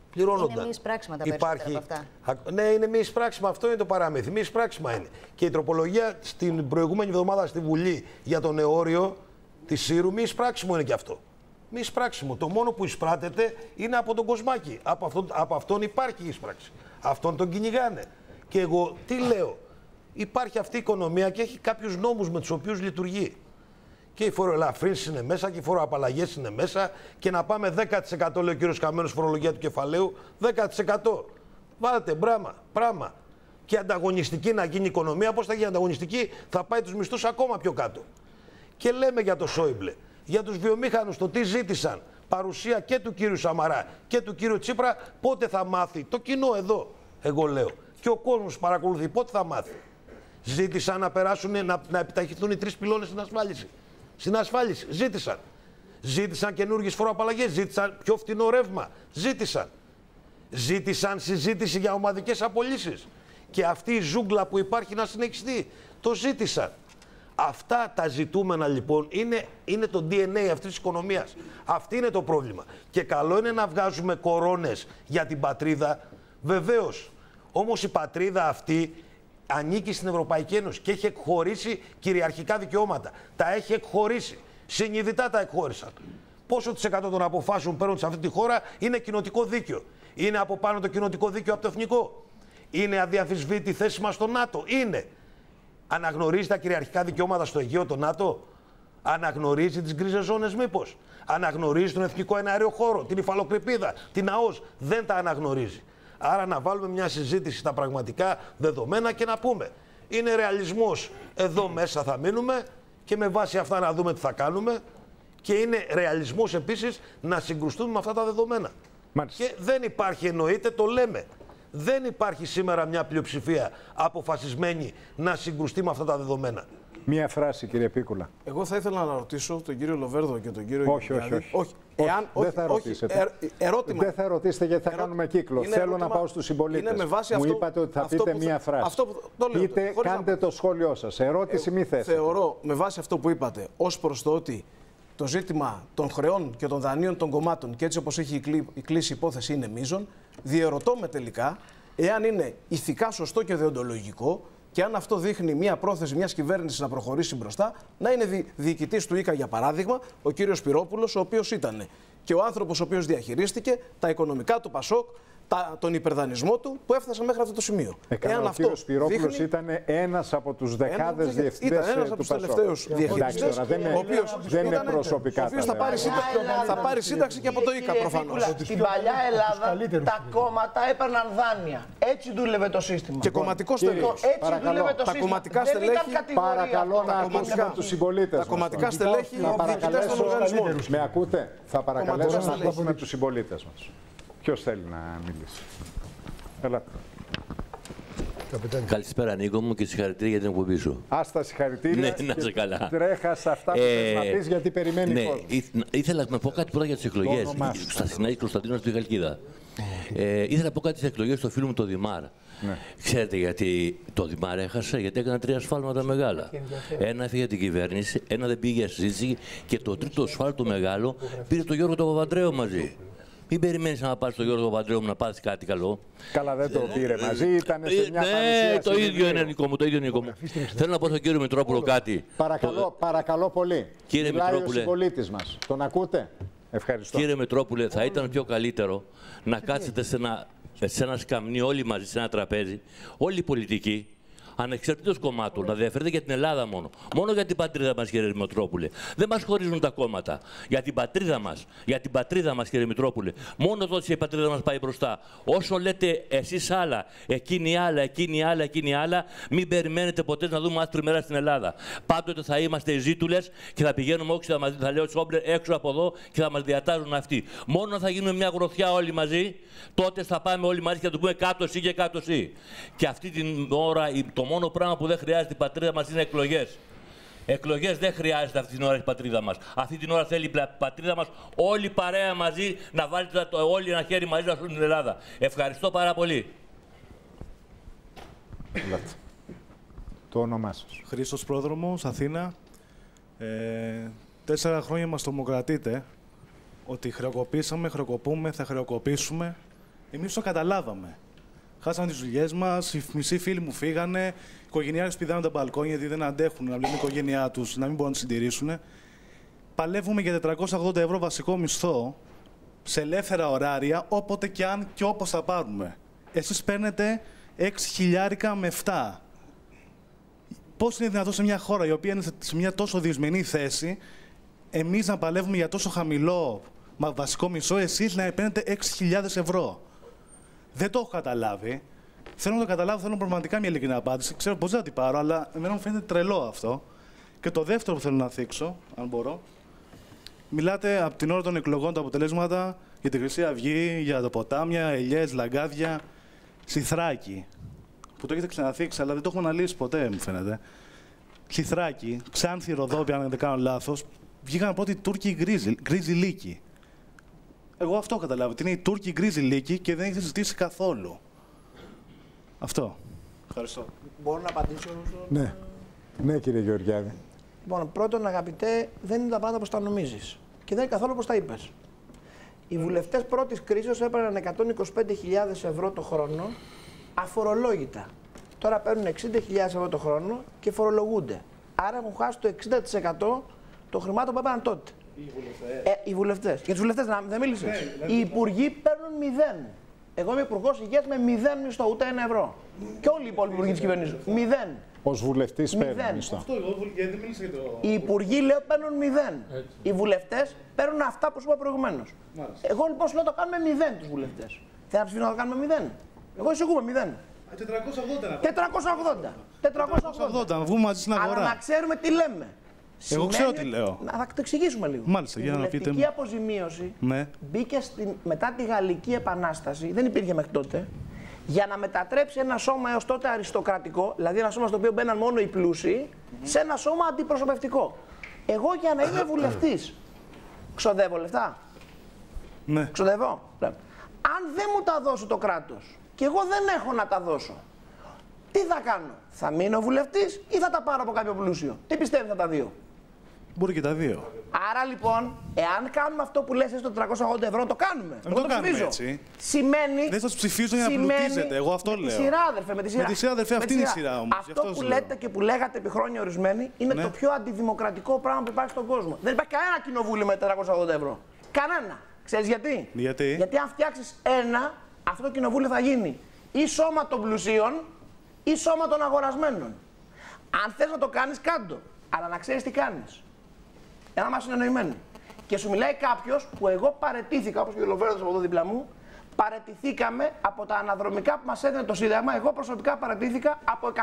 πληρώνονταν. Είναι μη εισπράξιμα τα περισσότερα από αυτά. Ναι, είναι μη εισπράξιμα. Αυτό είναι το παράμυθι. Μη εισπράξιμα είναι. Και η τροπολογία στην προηγούμενη εβδομάδα στη Βουλή για το νεόριο τη Σύρου, μη εισπράξιμο είναι και αυτό. Μη εισπράξιμο. Το μόνο που εισπράτεται είναι από τον Κοσμάκη. Από αυτόν υπάρχει η εισπράξη. Αυτόν τον κυνηγάνε. Και εγώ τι λέω. Υπάρχει αυτή η οικονομία και έχει κάποιους νόμους με τους οποίους λειτουργεί. Και οι φοροελαφρύνσεις είναι μέσα και οι φοροαπαλλαγές είναι μέσα. Και να πάμε 10%, λέει ο κύριος Καμένος, φορολογία του κεφαλαίου. 10%. Βάλτε πράγμα. Και ανταγωνιστική να γίνει η οικονομία. Πώς θα γίνει ανταγωνιστική, θα πάει τους μισθούς ακόμα πιο κάτω. Και λέμε για το Σόιμπλε, για τους βιομήχανους, το τι ζήτησαν. Παρουσία και του κύριου Σαμαρά και του κύριου Τσίπρα, πότε θα μάθει το κοινό εδώ, εγώ λέω. Και ο κόσμος παρακολουθεί, πότε θα μάθει. Ζήτησαν να περάσουν, να επιταχυνθούν οι 3 πυλώνες στην ασφάλιση. Στην ασφάλιση, ζήτησαν. Ζήτησαν καινούργιες φοροαπαλλαγές, ζήτησαν πιο φτηνό ρεύμα. Ζήτησαν συζήτηση για ομαδικές απολύσεις. Και αυτή η ζούγκλα που υπάρχει να συνεχιστεί. Το ζήτησαν. Αυτά τα ζητούμενα λοιπόν είναι το DNA αυτής της οικονομίας. Αυτή είναι το πρόβλημα. Και καλό είναι να βγάζουμε κορώνες για την πατρίδα. Βεβαίως. Όμως η πατρίδα αυτή ανήκει στην Ευρωπαϊκή Ένωση και έχει εκχωρήσει κυριαρχικά δικαιώματα. Τα έχει εκχωρήσει. Συνειδητά τα εκχώρησαν. Πόσο της 100 των αποφάσεων παίρνουν σε αυτή τη χώρα είναι κοινοτικό δίκαιο. Είναι από πάνω το κοινοτικό δίκαιο από το εθνικό. Είναι αδιαμφισβήτητη θέση μας στο ΝΑΤΟ. Είναι. Αναγνωρίζει τα κυριαρχικά δικαιώματα στο Αιγαίο το ΝΑΤΟ. Αναγνωρίζει τις γκρίζες ζώνες μήπως. Αναγνωρίζει τον εθνικό εναέριο χώρο, την υφαλοκρηπίδα, την ΑΟΣ. Δεν τα αναγνωρίζει. Άρα να βάλουμε μια συζήτηση στα πραγματικά δεδομένα και να πούμε. Είναι ρεαλισμός. Εδώ μέσα θα μείνουμε και με βάση αυτά να δούμε τι θα κάνουμε. Και είναι ρεαλισμός επίσης να συγκρουστούμε με αυτά τα δεδομένα. Μάλιστα. Και δεν υπάρχει, εννοείται, το λέμε. Δεν υπάρχει σήμερα μια πλειοψηφία αποφασισμένη να συγκρουστεί με αυτά τα δεδομένα. Μία φράση, κύριε Πίκουλα. Εγώ θα ήθελα να ρωτήσω τον κύριο Λοβέρδο και τον κύριο Γιάννη. Όχι. Δεν θα ρωτήσετε. Ερώτημα. Δεν θα ρωτήσετε γιατί θα κάνουμε κύκλο. Θέλω να πάω στους συμπολίτες. Μου είπατε ότι θα πείτε μία φράση. Πείτε, κάντε το σχόλιο σας. Ερώτηση μη θέσετε. Θεωρώ, με βάση αυτό που είπατε, ως προς το ότι το ζήτημα των χρεών και των δανείων των κομμάτων και έτσι όπως έχει κλείσει η υπόθεση είναι μείζον, διερωτώ με τελικά εάν είναι ηθικά σωστό και δεοντολογικό και αν αυτό δείχνει μια πρόθεση μιας κυβέρνησης να προχωρήσει μπροστά, να είναι διοικητής του ΙΚΑ, για παράδειγμα, ο κύριος Σπυρόπουλος, ο οποίος ήταν και ο άνθρωπος ο οποίος διαχειρίστηκε τα οικονομικά του ΠΑΣΟΚ, τον υπερδανισμό του που έφτασε μέχρι αυτό το σημείο. Ο κύριος Σπυρόπουλος ήταν ένας από τους δεκάδες διευθυντές του ΠΑΣΟΚ. Δεν είναι προσωπικά. Ο οποίος θα πάρει σύνταξη και από το ΙΚΑ προφανώς. Στην παλιά Ελλάδα τα κόμματα έπαιρναν δάνεια. Έτσι δούλευε το σύστημα. Και κομματικό στελέχη. Έτσι δούλευε το σύστημα. Παρακαλώ να ακούσουμε τους συμπολίτες μας. Τα κομματικά στελέχη διοικητές των οργανισμών. Με ακούτε? Θα παρακαλέσω να ακούσουμε τους συμπολίτες μας. Ποιος θέλει να μιλήσει? Έλα. Καλησπέρα Νίκο μου και συγχαρητήρια για την εκπομπή σου. Άστα συγχαρητήρια. Ναι, να είσαι καλά. Τρέχα σε αυτά που θες να πεις γιατί περιμένει ο κόσμος. Ήθελα να πω κάτι πρώτα για τις εκλογές. Στα Συνάη Κωνσταντίνος στη Χαλκίδα. Ήθελα να πω κάτι στις εκλογές στο φίλο μου το Δημάρ. Ναι. Ξέρετε γιατί το Δημάρ έχασε? Γιατί έκανε 3 ασφάλματα μεγάλα. Ένα έφυγε την κυβέρνηση, ένα δεν πήγε για συζήτηση και το τρίτο ασφάλτο μεγάλο πήρε τον Γιώργο τον Παπαντρέο μαζί. Μην περιμένεις να πάρεις τον Γιώργο Παπαντρέου να πάθεις κάτι καλό. Καλά, δεν το πήρε μαζί, ήταν σε μια παρουσίαση. Ναι, το ίδιο είναι, Νικό μου, το ίδιο είναι, Νικό μου. Θέλω να πω στον κύριο Μητρόπουλο κάτι. Παρακαλώ πολύ. Κύριε Μητρόπουλε, ο συμπολίτης μας. Τον ακούτε? Ευχαριστώ. Κύριε Μητρόπουλε, θα ήταν πιο καλύτερο να κάτσετε σε ένα σκαμνί όλοι μαζί, σε ένα τραπέζι, όλοι οι πολιτικοί, ανεξαρτήτως κομμάτων, να διαφέρετε για την Ελλάδα μόνο. Μόνο για την πατρίδα μας, κύριε Μητρόπουλε. Δεν μας χωρίζουν τα κόμματα. Για την πατρίδα μας. Για την πατρίδα μας, κύριε Μητρόπουλε. Μόνο τότε η πατρίδα μας πάει μπροστά. Όσο λέτε εσείς άλλα, εκείνη άλλα, εκείνη άλλα, εκείνη άλλα, μην περιμένετε ποτέ να δούμε άσπρη μέρα στην Ελλάδα. Πάντοτε θα είμαστε οι ζήτουλες και θα πηγαίνουμε όχι, θα λέω Σόμπλε έξω από εδώ και θα μας διατάζουν αυτοί. Μόνο θα γίνουμε μια γροθιά όλοι μαζί, τότε θα πάμε όλοι μαζί και θα του πούμε κάτω εσύ και κάτω εσύ. Και αυτή την ώρα το μόνο πράγμα που δεν χρειάζεται η πατρίδα μας είναι εκλογές. Εκλογές δεν χρειάζεται αυτή την ώρα η πατρίδα μας. Αυτή την ώρα θέλει η πατρίδα μας όλοι παρέα μαζί να βάλετε όλοι ένα χέρι μαζί να σώσουν την Ελλάδα. Ευχαριστώ πάρα πολύ. Το όνομά σας? Χρήστος Πρόδρομος, Αθήνα. 4 χρόνια μας τρομοκρατείτε ότι χρεοκοπήσαμε, χρεοκοπούμε, θα χρεοκοπήσουμε. Εμείς το καταλάβαμε. Χάσαμε τις δουλειές μας, οι μισοί φίλοι μου φύγανε, οι οικογενειάρχες πηδάνε τα μπαλκόνια γιατί δεν αντέχουν να βλέπουν την οικογένειά τους, να μην μπορούν να τη συντηρήσουν. Παλεύουμε για 480 ευρώ βασικό μισθό σε ελεύθερα ωράρια, όποτε και αν και όπως θα πάρουμε. Εσείς παίρνετε 6.000 με 7. Πώς είναι δυνατόν σε μια χώρα η οποία είναι σε μια τόσο δυσμενή θέση, εμείς να παλεύουμε για τόσο χαμηλό βασικό μισθό, εσείς να παίρνετε 6.000 ευρώ. Δεν το έχω καταλάβει. Θέλω να το καταλάβω, θέλω πραγματικά μια ειλικρινή απάντηση. Ξέρω πώς δεν θα την πάρω, αλλά εμένα μου φαίνεται τρελό αυτό. Και το δεύτερο που θέλω να θίξω, αν μπορώ. Μιλάτε από την ώρα των εκλογών τα αποτελέσματα για την Χρυσή Αυγή, για τα ποτάμια, ελιές, λαγκάδια, στη Θράκη. Που το έχετε ξαναθίξει, αλλά δεν το έχουμε αναλύσει ποτέ, μου φαίνεται. Στη Θράκη, Ξάνθη, Ροδόπη, αν δεν κάνω λάθος, βγήκαν πρώτοι Τούρκοι γκρίζοι λύκοι. Εγώ αυτό καταλάβω, ότι είναι οι Τούρκοι γκρίζοι λύκοι και δεν έχετε συζητήσει καθόλου. Αυτό. Ευχαριστώ. Μπορώ να απαντήσω? Ναι. Ναι, κύριε Γεωργιάδη. Λοιπόν, πρώτον, αγαπητέ, δεν είναι τα πράγματα όπως τα νομίζεις. Και δεν είναι καθόλου όπως τα είπες. Οι βουλευτές πρώτης κρίσεως έπαιρναν 125.000 ευρώ το χρόνο αφορολόγητα. Τώρα παίρνουν 60.000 ευρώ το χρόνο και φορολογούνται. Άρα έχουν χάσει το 60% των χρημάτων που έπαιρναν τότε. Οι βουλευτές. Για τους βουλευτές δεν μίλησες. Ναι, οι υπουργοί παίρνουν 0. Εγώ είμαι υπουργός υγείας με 0 μισθό, ούτε 1 ευρώ. Και όλοι οι υπόλοιποι υπουργοί της κυβερνήσεως. 0. Ως βουλευτής παίρνουν μισθό. Αυτό εγώ δεν μίλησα για το... Οι υπουργοί, λέω, παίρνουν 0. Οι βουλευτές παίρνουν αυτά που σου είπα προηγουμένως. Εγώ λοιπόν σου λέω το κάνουμε 0 τους βουλευτές. Θέλω να ψηφίσω να το κάνουμε 0. Εγώ εισηγούμε 0. 480. 480, να βγούμε μαζί στην αγορά. Αλλά να ξέρουμε τι λέμε. Εγώ ξέρω τι λέω. Θα το εξηγήσουμε λίγο. Μάλιστα, για να πείτε. Η βουλευτική αποζημίωση μπήκε μετά τη Γαλλική Επανάσταση, δεν υπήρχε μέχρι τότε, για να μετατρέψει ένα σώμα έως τότε αριστοκρατικό, δηλαδή ένα σώμα στο οποίο μπαίναν μόνο οι πλούσιοι, σε ένα σώμα αντιπροσωπευτικό. Εγώ για να είμαι βουλευτής, ξοδεύω λεφτά. Ναι. Ξοδεύω. Αν δεν μου τα δώσει το κράτος και εγώ δεν έχω να τα δώσω, τι θα κάνω? Θα μείνω βουλευτής ή θα τα πάρω από κάποιο πλούσιο? Τι πιστεύετε τα δύο? Μπορεί και τα δύο. Άρα λοιπόν, εάν κάνουμε αυτό που λες στο 480 ευρώ, το κάνουμε. Δεν το κάνουμε έτσι. Σημαίνει. Δεν σας ψηφίζω για να πλουτίζετε. Εγώ αυτό λέω. Με τη σειρά, αδερφέ. Με τη σειρά, αδερφέ, αυτή είναι η σειρά όμως. Αυτό που λέτε και που λέγατε επί χρόνια ορισμένοι είναι το πιο αντιδημοκρατικό πράγμα που υπάρχει στον κόσμο. Δεν υπάρχει κανένα κοινοβούλιο με 480 ευρώ. Κανένα. Ξέρεις γιατί? Γιατί αν φτιάξεις ένα, αυτό το κοινοβούλιο θα γίνει ή σώμα των πλουσίων ή σώμα των αγορασμένων. Αν θες να το κάνεις, κάντο. Αλλά να ξέρεις τι κάνεις. Για να είμαστε συνεννοημένοι. Και σου μιλάει κάποιος που εγώ παραιτήθηκα, όπως και ο Λοβέρδος από εδώ δίπλα μου, παραιτηθήκαμε από τα αναδρομικά που μας έδινε το Σύνταγμα. Εγώ προσωπικά παραιτήθηκα από 175.000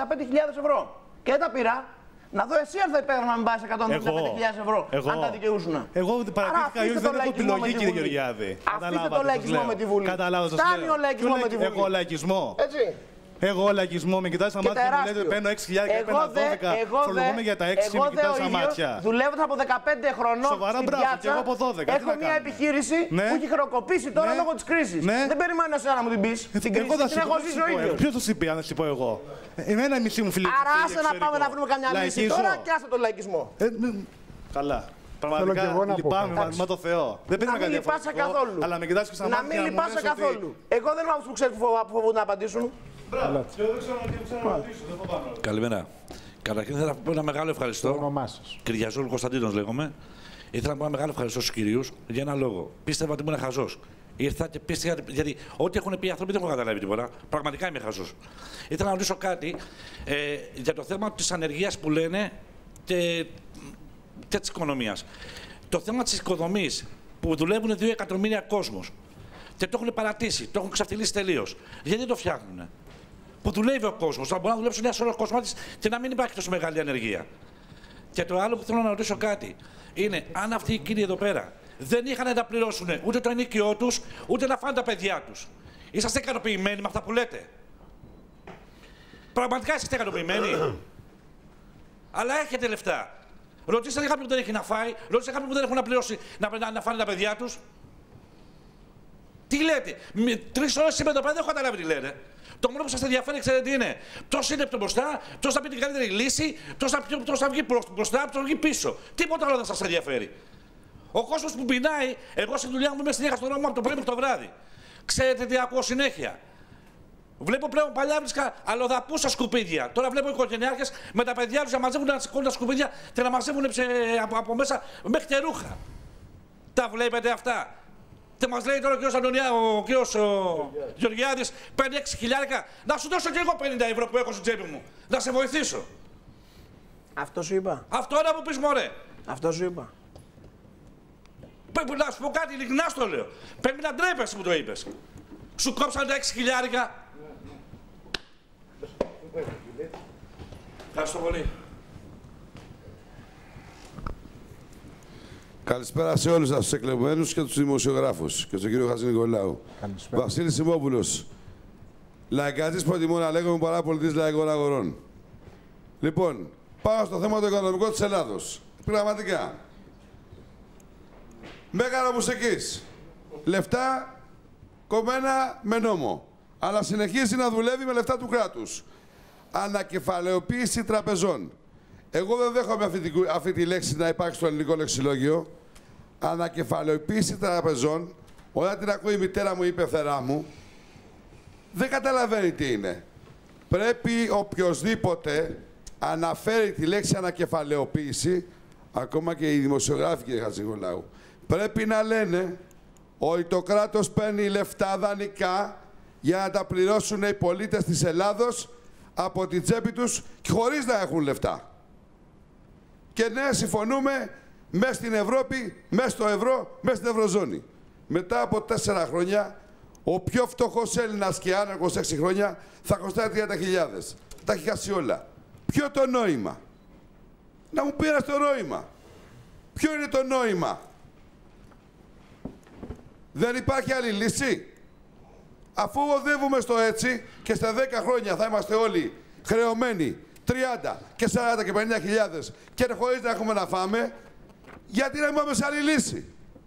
ευρώ. Και δεν τα πήρα. Να δω εσύ αν θα υπέγρανα να μην πάει σε 175.000 ευρώ. Αν τα δικαιούσουν. Εγώ παρατήθηκα, δεν έχω επιλογή, κύριε Γεωργιάδη. Αφήστε το λαϊκισμό με τη Βουλή. Φτάνει ο λαϊκισμό με τη Βουλή. Εγώ λαϊκισμό. Έτσι. Εγώ λαϊκισμό, με κοιτάς στα μάτια και μου λέτε παίρνω 6.000 και παίρνω 12. Φορολογούμε για τα 6 και με κοιτάς στα μάτια. Δουλεύοντας από 15 χρονών. Σοβαρά, μπράβο, και εγώ από 12. Έχω μια επιχείρηση που έχει χρεοκοπήσει τώρα λόγω της κρίσης. Δεν περιμένω εσένα να μου την πεις. Την κρίση την έχω ζήσει ο ίδιος. Ποιος θα σου πει, αν θα πω εγώ? Εμένα η μισή μου φίλη. Άρα άσε να πάμε να βρούμε καμιά λύση τώρα και άσε τον λαϊκισμό. Καλά. Πραγματικά λυπάμαι, μα το Θεό. Δεν πρέπει να μην λυπάσαι καθόλου. Αλλά με κοιτάς και στα μάτια. Να μην λυπάσαι καθόλου. Εγώ δεν είμαι αυτούς που ξέρουν που φοβούνται να απαντήσουν. Μπράβο. Και εγώ δεν ξέρω να ρωτήσω. Καλημέρα. Καταρχήν θέλω να πω ένα μεγάλο ευχαριστώ. Το όνομά σας? Κυριαζόλου Κωνσταντίνος λέγομαι. Ήθελα να πω ένα μεγάλο ευχαριστώ στους κυρίους για ένα λόγο. Πίστευα ότι ήμουν χαζός. Ήρθα και πίστευα, γιατί ό,τι έχουν πει οι άνθρωποι δεν έχω καταλάβει τίποτα. Πραγματικά είμαι χαζός. Ήθελα να ρωτήσω κάτι για το θέμα της ανεργίας που λένε και της οικονομίας. Το θέμα της οικοδομής που δουλεύουν 2 εκατομμύρια κόσμος και το έχουν παρατήσει, το έχουν ξαφτυλίσει τελείως. Γιατί δεν το φτιάχνουν? Που δουλεύει ο κόσμος, να μπορεί να δουλέψει μια σωρό κόσμο της και να μην υπάρχει τόσο μεγάλη ανεργία. Και το άλλο που θέλω να ρωτήσω κάτι είναι αν αυτοί οι κύριοι εδώ πέρα δεν είχαν να πληρώσουν ούτε το ενοίκιό τους, ούτε να φάνε τα παιδιά τους. Είσαστε ικανοποιημένοι με αυτά που λέτε? Πραγματικά είσαστε ικανοποιημένοι? Αλλά έχετε λεφτά. Ρωτήσατε κάποιον που δεν έχει να φάει, ρωτήσατε κάποιον που δεν έχουν να πληρώσει να φάνε τα παιδιά τους. Τι λέτε? 3 ώρες σήμερα το πρωί δεν έχω καταλάβει τι λέτε. Το μόνο που σας ενδιαφέρει, ξέρετε τι είναι? Ποιος είναι πιο μπροστά, ποιος θα πει την καλύτερη λύση, ποιος θα βγει μπροστά, ποιος θα βγει πίσω. Τίποτα άλλο δεν σας ενδιαφέρει. Ο κόσμος που πεινάει, εγώ στη δουλειά μου είμαι συνέχεια στον δρόμο από το πρωί μέχρι το βράδυ. Ξέρετε τι ακούω συνέχεια? Βλέπω πλέον παλιάβλισκα αλλοδαπού στα σκουπίδια. Τώρα βλέπω οικογενειάρχες με τα παιδιά τους να μαζεύουν, να σηκώνουν τα σκουπίδια και να μαζεύουν από μέσα μέχρι και ρούχα. Τα βλέπετε αυτά? Και μας λέει τώρα ο κύριος Γεωργιάδης 5-6 χιλιάρικα. Να σου δώσω και εγώ 50 ευρώ που έχω στην τσέπη μου. Να σε βοηθήσω. Αυτό σου είπα. Αυτό είναι που πεις, μωρέ. Αυτό σου είπα. Πρέπει να σου πω κάτι, ειλικρινά στο λέω. Πρέπει να ντρέπεσαι που το είπες. Σου κόψαν τα 6 χιλιάρικα. Ευχαριστώ πολύ. Καλησπέρα σε όλους τους εκλεγμένους και τους δημοσιογράφους και στον κύριο Χατζηνικολάου. Βασίλης Σιμόπουλος. Λαϊκατής προτιμώ να λέγομαι παρά πολιτής λαϊκών αγορών. Λοιπόν, πάω στο θέμα το οικονομικό της Ελλάδος. Πραγματικά. Μέγαρο μουσικής. Λεφτά κομμένα με νόμο. Αλλά συνεχίζει να δουλεύει με λεφτά του κράτους. Ανακεφαλαιοποίηση τραπεζών. Εγώ δεν δέχομαι αυτή τη λέξη να υπάρχει στο ελληνικό λεξιλόγιο. Ανακεφαλαιοποίηση τραπεζών, όταν την ακούει η μητέρα μου ή η πεθερά μου, δεν καταλαβαίνει τι είναι. Πρέπει οποιοσδήποτε αναφέρει τη λέξη ανακεφαλαιοποίηση, ακόμα και οι δημοσιογράφοι, κύριε Χατζηνικολάου, πρέπει να λένε ότι το κράτος παίρνει λεφτά δανεικά για να τα πληρώσουν οι πολίτες της Ελλάδος από την τσέπη τους και χωρίς να έχουν λεφτά. Και ναι, συμφωνούμε μέσα στην Ευρώπη, μέσα στο ευρώ, μέσα στην Ευρωζώνη. Μετά από 4 χρόνια, ο πιο φτωχός Έλληνας και άνεργος 6 χρόνια θα κοστάει 30.000. Τα έχει χάσει όλα. Ποιο το νόημα? Να μου πει ένα το νόημα. Ποιο είναι το νόημα? Δεν υπάρχει άλλη λύση? Αφού οδεύουμε στο έτσι και στα 10 χρόνια θα είμαστε όλοι χρεωμένοι 30 και 40 και 50.000 και χωρίς να έχουμε να φάμε, γιατί να μην πάμε σε άλλη λύση?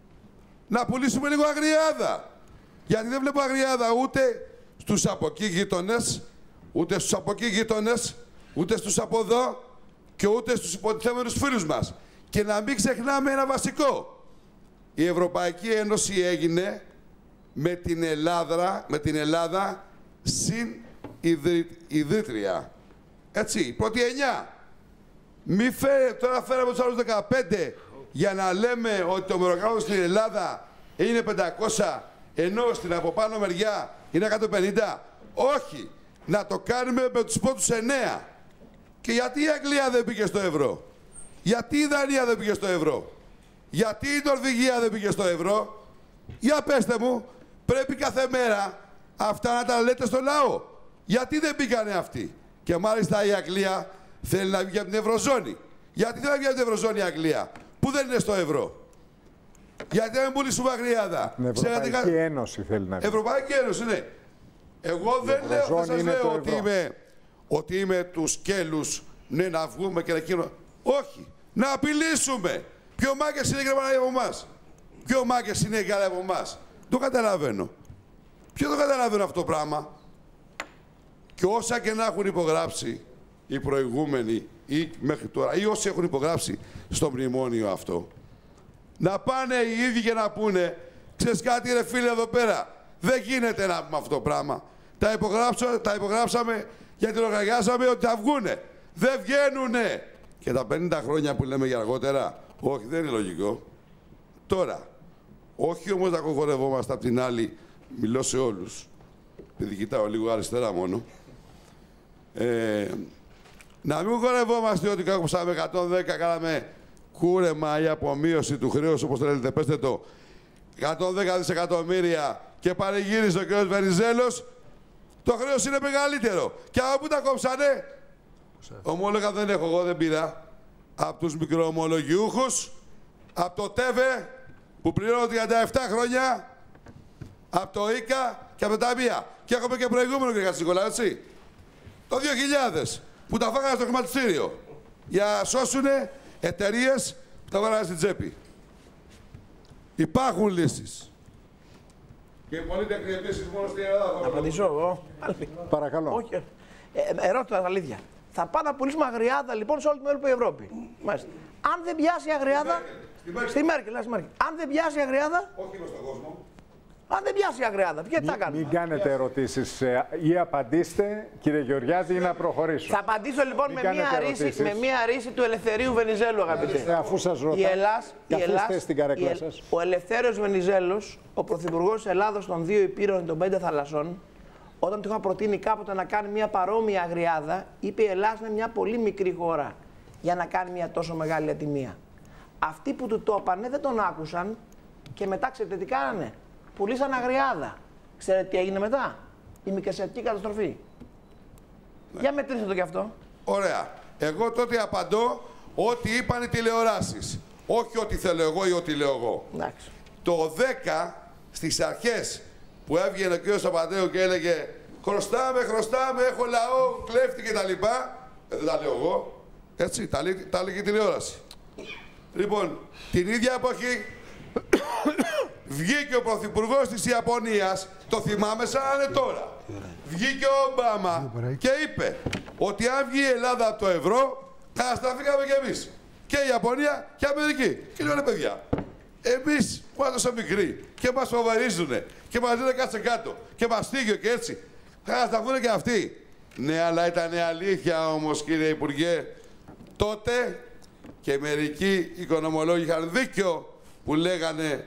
Να πουλήσουμε λίγο αγριάδα. Γιατί δεν βλέπω αγριάδα ούτε στους από εκεί γείτονες, ούτε στους από εκεί γείτονες, ούτε στους από εδώ και ούτε στους υποτιθέμενους φίλους μας. Και να μην ξεχνάμε ένα βασικό. Η Ευρωπαϊκή Ένωση έγινε με την Ελλάδα συν ιδρύτρια. Έτσι, η πρώτη 9. Μη τώρα φέραμε τους άλλους 15 για να λέμε ότι το μεροκάματο στην Ελλάδα είναι 500, ενώ στην από πάνω μεριά είναι 150. Όχι. Να το κάνουμε με τους πρώτους 9. Και γιατί η Αγγλία δεν πήγε στο ευρώ? Γιατί η Δανία δεν πήγε στο ευρώ? Γιατί η Νορβηγία δεν πήγε στο ευρώ? Για πέστε μου, πρέπει κάθε μέρα αυτά να τα λέτε στο λαό. Γιατί δεν πήγανε αυτοί? Και μάλιστα η Αγγλία θέλει να βγει από την Ευρωζώνη. Γιατί δεν θα βγει από την Ευρωζώνη η Αγγλία, που δεν είναι στο ευρώ? Γιατί δεν πουλήσουμε αγριάδα? Την Ευρωπαϊκή Ένωση θέλει να βγει. Ευρωπαϊκή Ένωση, ναι. Εγώ δεν λέω, θα σας λέω ότι είμαι τους σκέλους, ναι, να βγούμε και να εκείνο. Όχι. Να απειλήσουμε. Ποιο μάγκες είναι γραμμανά από εμάς? Ποιο μάγκες είναι καλά από εμάς? Το καταλαβαίνω. Ποιο το καταλαβαίνω αυτό το πράγμα? Και όσα και να έχουν υπογράψει οι προηγούμενοι ή μέχρι τώρα, ή όσοι έχουν υπογράψει στο μνημόνιο αυτό, να πάνε οι ίδιοι και να πούνε, ξέρεις κάτι ρε φίλε εδώ πέρα, δεν γίνεται να πούμε αυτό το πράγμα. Τα υπογράψαμε γιατί λογαριάσαμε ότι θα βγούνε. Δεν βγαίνουνε. Και τα 50 χρόνια που λέμε για αργότερα, όχι, δεν είναι λογικό. Τώρα, όχι όμως να κοχορευόμαστε απ' την άλλη, μιλώ σε όλους, επειδή κοιτάω λίγο αριστερά μόνο, να μην χορευόμαστε ότι κόψαμε 110, κάναμε κούρεμα ή απομείωση του χρέους, όπως θέλετε, πέστε το, 110 δισεκατομμύρια και πανηγύρισε ο κ. Βενιζέλος, το χρέος είναι μεγαλύτερο. Και από πού τα κόψανε? Ομόλογα δεν έχω, εγώ δεν πήρα. Από τους μικροομολογιούχους, από το ΤΕΒΕ που πληρώνω 37 χρόνια, από το ΙΚΑ και από τα ταμεία. Και έχουμε και προηγούμενο, κ. Χατζηνικολάου, έτσι. Το 2000 που τα φάγανε στο χρηματιστήριο για να σώσουν εταιρείες που τα βάλανε στην τσέπη. Υπάρχουν λύσεις. Και πολλοί τεκνητήσεις μόνο στην Ελλάδα. Να απαντήσω εγώ. Παρακαλώ. Όχι. Ερώτητα αλήθεια. Θα πάμε να πουλήσουμε αγριάδα λοιπόν σε όλη την υπόλοιπη Ευρώπη. Μάλιστα. Αν δεν πιάσει η αγριάδα. Στη Μέρκελ. Αν δεν πιάσει η αγριάδα. Όχι μες στον κόσμο. Αν δεν πιάσει η Αγριάδα, τι θα κάνουμε. Μην κάνετε ερωτήσεις ή απαντήστε, κύριε Γεωργιάδη, ή να προχωρήσω. Θα απαντήσω λοιπόν με μία ρίση του Ελευθερίου Βενιζέλου, αγαπητέ. Αφού σας ρωτάω, καθίστε στην καρέκλα σας. Ο Ελευθέριος Βενιζέλος, ο Πρωθυπουργός της Ελλάδος των 2 Υπήρων των 5 θαλασσών, όταν του είχα προτείνει κάποτε να κάνει μια παρόμοια Αγριάδα, είπε η Ελλάδα είναι μια πολύ μικρή χώρα για να κάνει μια τόσο μεγάλη ατιμία. Αυτοί που του το είπανε δεν τον άκουσαν και μετά ξέρετε τι κάνανε. Πουλήσαν Αγριάδα. Ξέρετε τι έγινε μετά? Η μικρασιατική καταστροφή. Ναι. Για μετρήστε το κι αυτό. Ωραία. Εγώ τότε απαντώ ό,τι είπαν οι τηλεοράσεις. Όχι ό,τι θέλω εγώ ή ό,τι λέω εγώ. Εντάξει. Το 10 στις αρχές που έβγαινε ο κ. Σαπαντέου και έλεγε χρωστάμε, έχω λαό, κλέφτη κτλ. Δεν τα λέω εγώ. Έτσι, τα έλεγε η τηλεόραση. Λοιπόν, την ίδια εποχή βγήκε ο Πρωθυπουργός της Ιαπωνίας, το θυμάμαι σαν να είναι τώρα. Βγήκε ο Ομπάμα και είπε ότι αν βγει η Ελλάδα από το ευρώ, καταστραφήκαμε κι εμείς. Και η Ιαπωνία και η Αμερική. Και λέω, ρε παιδιά, εμείς που είμαστε τόσο μικροί και μας φοβαρίζουνε και μας λένε κάτσε κάτω και μας στείγιο και έτσι, θα καταστραφούν και αυτοί. Ναι, αλλά ήταν αλήθεια όμως, κύριε Υπουργέ, τότε και μερικοί οικονομολόγοι είχαν δίκιο που λέγανε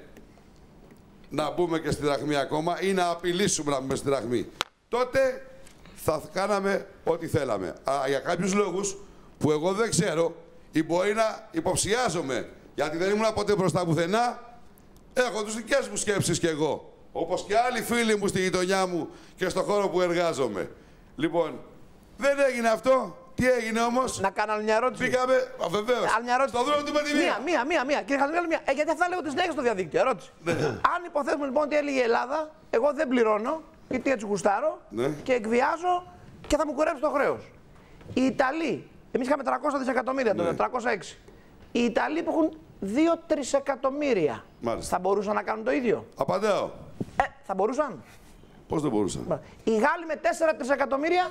να μπούμε και στη δραχμή ακόμα ή να απειλήσουμε να μπούμε στη δραχμή. Τότε θα κάναμε ό,τι θέλαμε. Αλλά για κάποιους λόγους που εγώ δεν ξέρω ή μπορεί να υποψιάζομαι, γιατί δεν ήμουν ποτέ μπροστά πουθενά, έχω τις δικές μου σκέψεις κι εγώ. Όπως και άλλοι φίλοι μου στη γειτονιά μου και στον χώρο που εργάζομαι. Λοιπόν, δεν έγινε αυτό. Τι έγινε όμως? Να κάνω άλλη μια ερώτηση. Πήγαμε, βεβαίως. Στον δρόμο του με τη μία. Κύριε Χατζηδάκη, μία. Γιατί αυτά λέγονται συνέχεια στο διαδίκτυο. Ερώτηση. Αν υποθέσουμε λοιπόν ότι έλεγε η Ελλάδα, εγώ δεν πληρώνω, γιατί έτσι γουστάρω και εκβιάζω και θα μου κουρέψει το χρέος. Οι Ιταλοί, εμείς είχαμε 300 δισεκατομμύρια τότε, 306. Οι Ιταλοί που έχουν 2 τρισεκατομμύρια, θα μπορούσαν να κάνουν το ίδιο? Απαντάω. Θα μπορούσαν. Πώς δεν μπορούσαν? Οι Γάλλοι με 4 τρισεκατομμύρια.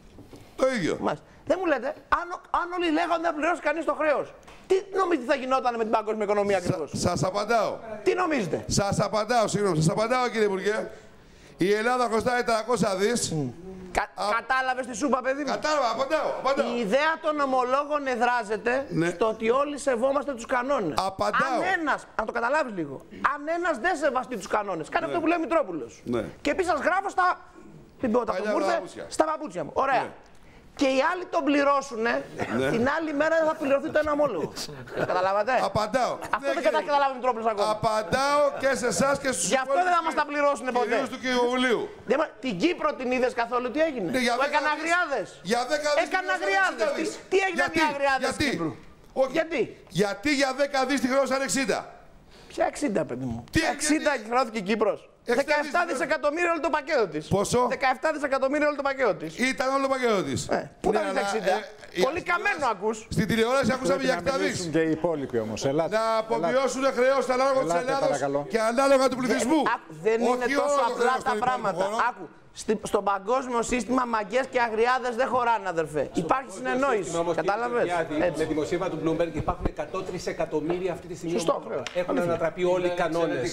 Το ίδιο. Δεν μου λέτε, αν όλοι λέγονται να πληρώσει κανείς το χρέος, τι νομίζετε θα γινόταν με την παγκόσμια οικονομία ακριβώς? Σας απαντάω. Τι νομίζετε? Σας απαντάω, συγγνώμη. Σας απαντάω, κύριε Υπουργέ. Η Ελλάδα χρωστάει 300 δις. Κατάλαβες τη σούπα, παιδί μου? Κατάλαβα, απαντάω. Η ιδέα των ομολόγων εδράζεται στο ότι όλοι σεβόμαστε τους κανόνες. Απαντάω. Αν το καταλάβεις λίγο, αν ένας δεν σεβαστεί τους κανόνες, κάνει αυτό που λέει ο Μητρόπουλος. Και επίσης σας γράφω στα... Μην πω τα στα παπούτσια μου. Ωραία. Και οι άλλοι τον πληρώσουν, την άλλη μέρα δεν θα πληρωθεί το ένα ομόλογο. Καταλάβατε? Απαντάω. Αυτό δεν καταλάβει ο Μητρόπουλος ακόμα. Απαντάω και σε εσάς και στους υπόλοιπους. Γι' αυτό δεν θα μας τα πληρώσουν ποτέ. Κυρίως του Κοινοβουλίου. Την Κύπρο την είδες καθόλου τι έγινε? Που έκανε αγριάδες. Για 10 δις. Έκανε αγριάδες. Τι έγιναν οι αγριάδες στην Κύπρο? Γιατί? Γιατί για 10 δις τη χρεώσαν 60. Ποια 60, παιδί μου? 60 χρεώθηκε η Κύπρος. 17 δισεκατομμύρια όλο το πακέτο της. Πόσο? 17 δισεκατομμύρια όλο το πακέτο της. Ήταν όλο το πακέτο της. Πού ήταν 60? Πολύ καμένο ακούς. Στην τηλεόραση ακούσαμε για 7 δις. Και οι υπόλοιποι όμως. Να απομειώσουν χρέος ανάλογα της Ελλάδας και ανάλογα του πληθυσμού. Δεν είναι τόσο απλά τα πράγματα. Άκου. Στο παγκόσμιο σύστημα μαγκές και αγριάδες δεν χωράνε, αδερφέ. Υπάρχει συνεννόηση. Κατάλαβες? Με δημοσίευμα του Bloomberg υπάρχουν 100 τρισεκατομμύρια αυτή τη στιγμή. Έχουν ανατραπεί όλοι οι κανόνες.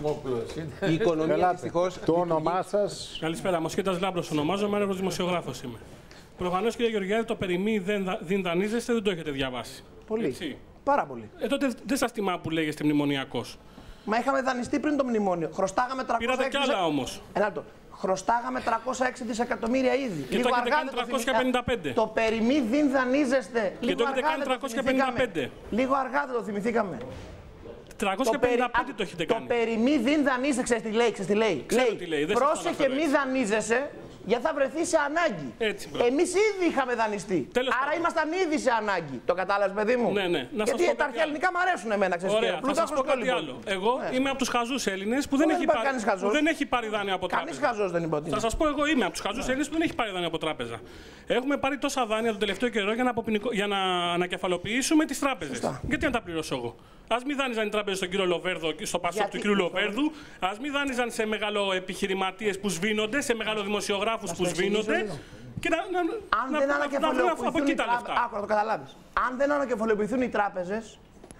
Η οικονομία δυστυχώς. Το όνομά σας? Καλησπέρα. Μοσχέτας Λάμπρος ονομάζομαι, έργος δημοσιογράφος είμαι. Προφανώς, κύριε Γεωργιάδη, το περιμί δεν δανείζεστε, δεν το έχετε διαβάσει. Πολύ. Έτσι. Πάρα πολύ. Τότε δεν σας τιμά που λέγεστε μνημονιακός. Μα είχαμε δανειστεί πριν το μνημόνιο. Χρωστάγαμε 306. Πήρατε κι άλλα όμως. Χρωστάγαμε 306 δισεκατομμύρια ήδη. Και το έχετε κάνει 355. Το περιμί δεν δανείζεστε. Και το έχετε κάνει 355. Λίγο αργά δεν το θυμηθήκαμε. 355 το έχετε κάνει. Το περιμί δεν δανείζεσαι, ξέρεις τι λέει. Λέει, πρόσεχε μη δανείζεσαι, γιατί θα βρεθεί σε ανάγκη. Εμείς ήδη είχαμε δανειστεί. Άρα ήμασταν ήδη σε ανάγκη. Το κατάλαβες, παιδί μου? Ναι. Γιατί τα αρχαία ελληνικά μου αρέσουν εμένα, ξέρεις. Ωραία, θα σας πω κάτι άλλο. Εγώ είμαι από τους χαζούς Έλληνες που δεν έχει πάρει δάνειο από τράπεζα. Κανείς χαζός δεν είπε. Θα σας πω, εγώ είμαι από τους χαζούς Έλληνες που δεν έχει πάρει δάνειο από τράπεζα. Έχουμε πάρει τόσα δάνεια τον τελευταίο καιρό για να ανακεφαλοποιήσουμε τις τράπεζες. Γιατί να τα πληρώσω εγώ? Ας μην δάνειζαν οι τράπεζες στον κύριο Λοβέρδο και στο Πασόκ του κύριου Λοβέρδου. Ας μην δάνειζαν σε μεγαλοεπιχειρηματίες που σβήνονται, σε μεγαλοδημοσιογράφους που σβήνονται. Και να βρουν από εκεί τα λεφτά. Άκου να το καταλάβεις. Αν δεν ανακεφαλαιοποιηθούν οι τράπεζες,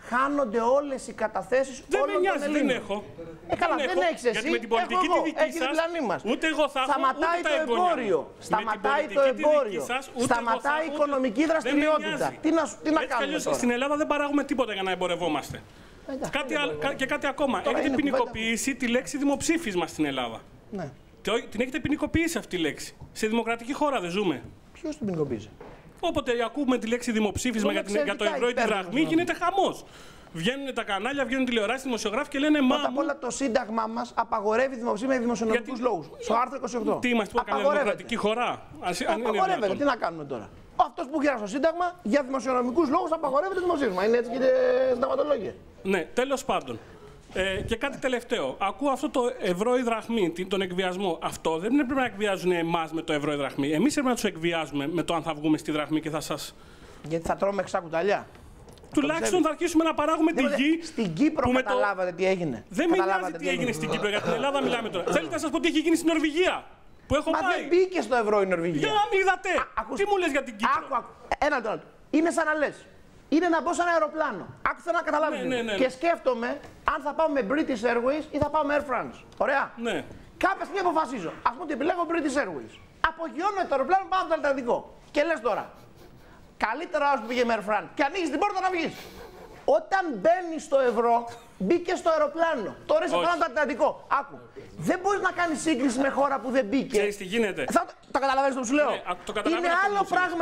χάνονται όλες οι καταθέσεις όλων των Ελλήνων. Δεν έχω. Καλά, δεν έχεις εσύ. Γιατί με την πολιτική τη δική σας, ούτε εγώ θα έχω, σταματάει ούτε το εμπόριο. Σταματάει το εμπόριο. Σταματάει η οικονομική δραστηριότητα. Τι να κάνουμε τώρα. Στην Ελλάδα δεν παράγουμε τίποτα για να εμπορευόμαστε. Και κάτι ακόμα. Έχετε ποινικοποιήσει τη λέξη δημοψήφισμα στην Ελλάδα. Ναι. Την έχετε ποινικοποιήσει αυτή τη λέξη. Σε δημοκρατική χώρα δεν ζούμε. Ποιος την ποινικοποίησε? Όποτε ακούμε τη λέξη δημοψήφισμα για το ευρώ ή τη δραχμή, γίνεται χαμός. Βγαίνουν τα κανάλια, βγαίνουν τηλεοράσεις, δημοσιογράφοι και λένε Πρώτα απ' όλα το Σύνταγμά μας απαγορεύει δημοψήφισμα για δημοσιονομικούς λόγους. Στο άρθρο 28. Τι είμαστε, κανένα δημοκρατική χώρα? Απαγορεύεται. Τι να κάνουμε τώρα? Αυτός που γράφει στο Σύνταγμα για δημοσιονομικούς λόγους απαγορεύεται δημοψήφισμα. Είναι έτσι, κύριε συνταγματολόγε? Ναι, τέλος πάντων. Και κάτι τελευταίο. Ακούω αυτό το ευρώ ή δραχμή, τον εκβιασμό. Αυτό δεν πρέπει να εκβιάζουν εμάς με το ευρώ ή δραχμή. Εμείς πρέπει να τους εκβιάζουμε με το αν θα βγούμε στη δραχμή και θα σας. Γιατί θα τρώμε ξακουταλιά. Τουλάχιστον θα αρχίσουμε να παράγουμε τη γη. Στην Κύπρο καταλάβατε τι έγινε? Δεν με νοιάζει τι έγινε στην Κύπρο. Για την Ελλάδα μιλάμε τώρα. Θέλετε να σας πω τι έχει γίνει στην Νορβηγία? Που έχω πάει. Μα δεν μπήκε στο ευρώ η Νορβηγία. Για να μην είδατε. Τι μου λες για την Κύπρο? Ένα λεπτό. Είναι σαν να λες. Είναι να μπω σε ένα αεροπλάνο. Άκου, θέλω να καταλάβεις. Ναι. Και σκέφτομαι αν θα πάω με British Airways ή θα πάω με Air France. Ωραία. Ναι. Κάποια στιγμή αποφασίζω. Ας πούμε ότι επιλέγω British Airways. Απογειώνω το αεροπλάνο πάνω από το Ατλαντικό. Και λες τώρα. Καλύτερα όσο πήγε με Air France. Και ανοίγεις την πόρτα να βγεις. Όταν μπαίνεις στο ευρώ, μπήκε στο αεροπλάνο. Τώρα είσαι πάνω από το Ατλαντικό. Άκου. Δεν μπορείς να κάνεις σύγκριση με χώρα που δεν μπήκε. Ξέρεις τι γίνεται? Το καταλαβαίνεις το που σου λέω? Ναι, είναι άλλο πράγμα.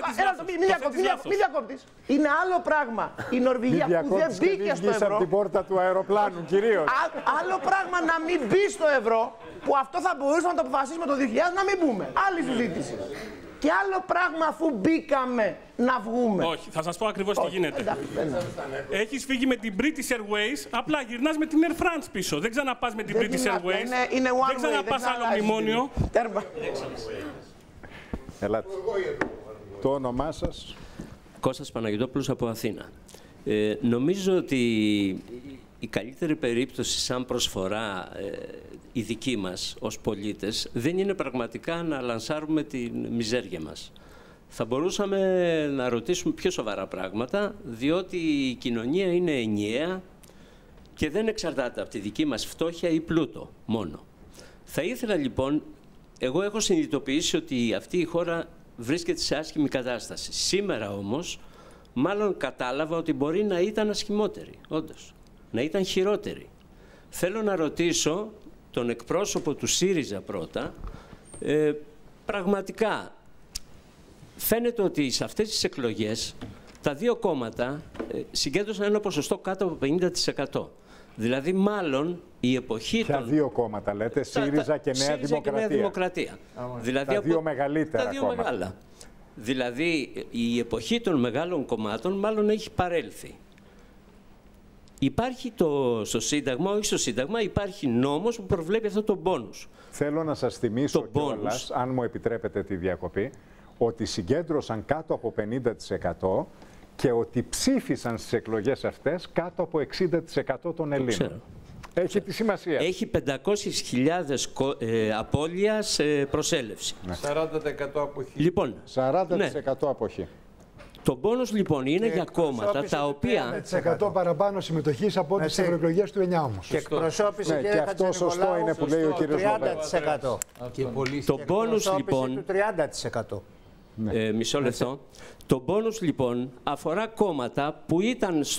Μην διακόπτεις. Είναι άλλο πράγμα η Νορβηγία που δεν μπήκε στο ευρώ. Από την πόρτα του αεροπλάνου κυρίως. Άλλο πράγμα να μην μπει στο ευρώ, που αυτό θα μπορούσαμε να το αποφασίσουμε το 2000 να μην μπούμε. Άλλη συζήτηση. Και άλλο πράγμα αφού μπήκαμε να βγούμε. Όχι, θα σας πω ακριβώς τι γίνεται. Έχεις φύγει με την British Airways, απλά γυρνάς με την Air France πίσω. Δεν ξαναπάς με την British Airways. Δεν ξαναπάς άλλο μνημόνιο. Ελάτε. Το όνομά σας? Κώστας Παναγιωτόπουλος από Αθήνα. Νομίζω ότι η καλύτερη περίπτωση σαν προσφορά η δική μας ως πολίτες δεν είναι πραγματικά να λανσάρουμε τη μιζέρια μας. Θα μπορούσαμε να ρωτήσουμε πιο σοβαρά πράγματα, διότι η κοινωνία είναι ενιαία και δεν εξαρτάται από τη δική μας φτώχεια ή πλούτο μόνο. Θα ήθελα λοιπόν, εγώ έχω συνειδητοποιήσει ότι αυτή η χώρα βρίσκεται σε άσχημη κατάσταση. Σήμερα όμως, μάλλον κατάλαβα ότι μπορεί να ήταν ασχημότερη, όντως, να ήταν χειρότερη. Θέλω να ρωτήσω τον εκπρόσωπο του ΣΥΡΙΖΑ πρώτα, πραγματικά φαίνεται ότι σε αυτές τις εκλογές τα δύο κόμματα συγκέντρωσαν ένα ποσοστό κάτω από 50%. Δηλαδή μάλλον η εποχή Ποια των... δύο κόμματα λέτε, ΣΥΡΙΖΑ και Νέα Δημοκρατία. Δηλαδή τα δύο μεγαλύτερα τα δύο κόμματα. Μεγάλα. Δηλαδή η εποχή των μεγάλων κομμάτων μάλλον έχει παρέλθει. Υπάρχει στο Σύνταγμα, όχι στο Σύνταγμα, υπάρχει νόμος που προβλέπει αυτό το μπόνους. Θέλω να σας θυμίσω κιόλας, αν μου επιτρέπετε τη διακοπή, ότι συγκέντρωσαν κάτω από 50% και ότι ψήφισαν στις εκλογές αυτές κάτω από 60% των Ελλήνων. Έχει τη σημασία. Έχει 500.000 απώλεια σε προσέλευση. 40% αποχή. Λοιπόν, 40% αποχή. Το μπόνους λοιπόν είναι για κόμματα τα οποία... 100% παραπάνω συμμετοχής από τις ευρωεκλογές του 9 όμως. Και εκπροσώπησε και αυτό σωστό είναι που λέει ο κύριος Λοβέρδος. 30%. Το μπόνους λοιπόν... του 30%. Μισό λεπτό. Το μπόνους λοιπόν αφορά κόμματα που ήταν στο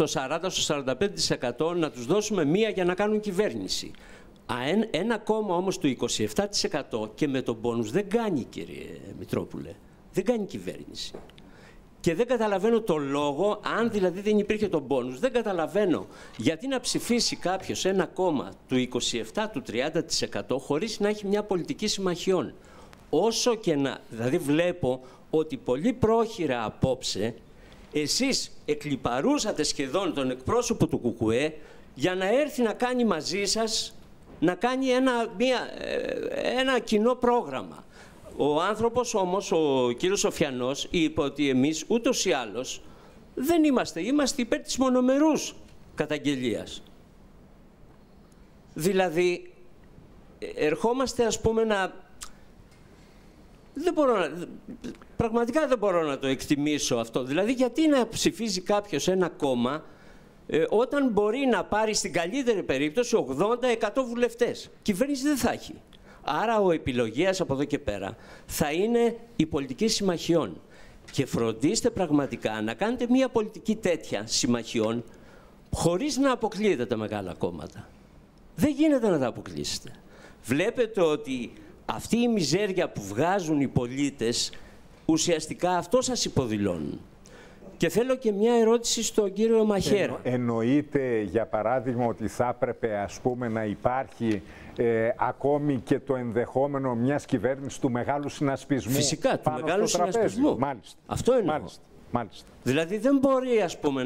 40-45% να τους δώσουμε μία για να κάνουν κυβέρνηση. Ένα κόμμα όμως του 27% και με το μπόνους δεν κάνει, κύριε Μητρόπουλε, δεν κάνει κυβέρνηση. Και δεν καταλαβαίνω το λόγο, αν δηλαδή δεν υπήρχε το μπόνους, δεν καταλαβαίνω γιατί να ψηφίσει κάποιος ένα κόμμα του 27-30% χωρίς να έχει μια πολιτική συμμαχιών. Όσο και να, δηλαδή βλέπω ότι πολύ πρόχειρα απόψε εσείς εκλιπαρούσατε σχεδόν τον εκπρόσωπο του ΚΚΕ για να έρθει να κάνει μαζί σας, να κάνει ένα κοινό πρόγραμμα. Ο άνθρωπος όμως, ο κύριος Σοφιανός, είπε ότι εμείς ούτως ή άλλως δεν είμαστε υπέρ της μονομερούς καταγγελίας. Δηλαδή, ερχόμαστε ας πούμε πραγματικά δεν μπορώ να το εκτιμήσω αυτό. Δηλαδή, γιατί να ψηφίζει κάποιος ένα κόμμα όταν μπορεί να πάρει στην καλύτερη περίπτωση 80-100 βουλευτές. Κυβέρνηση δεν θα έχει. Άρα ο επιλογέας από εδώ και πέρα θα είναι η πολιτική συμμαχιών. Και φροντίστε πραγματικά να κάνετε μια πολιτική τέτοια συμμαχιών χωρίς να αποκλείετε τα μεγάλα κόμματα. Δεν γίνεται να τα αποκλείσετε. Βλέπετε ότι αυτή η μιζέρια που βγάζουν οι πολίτες, ουσιαστικά αυτό σας υποδηλώνουν. Και θέλω και μια ερώτηση στον κύριο Μαχαίρα. Εννοείται, για παράδειγμα, ότι θα έπρεπε, ας πούμε, να υπάρχει ακόμη και το ενδεχόμενο μιας κυβέρνησης του μεγάλου συνασπισμού? Φυσικά, του μεγάλου συνασπισμού. Μάλιστα. Αυτό εννοώ. Μάλιστα. Δηλαδή δεν μπορεί, ας πούμε,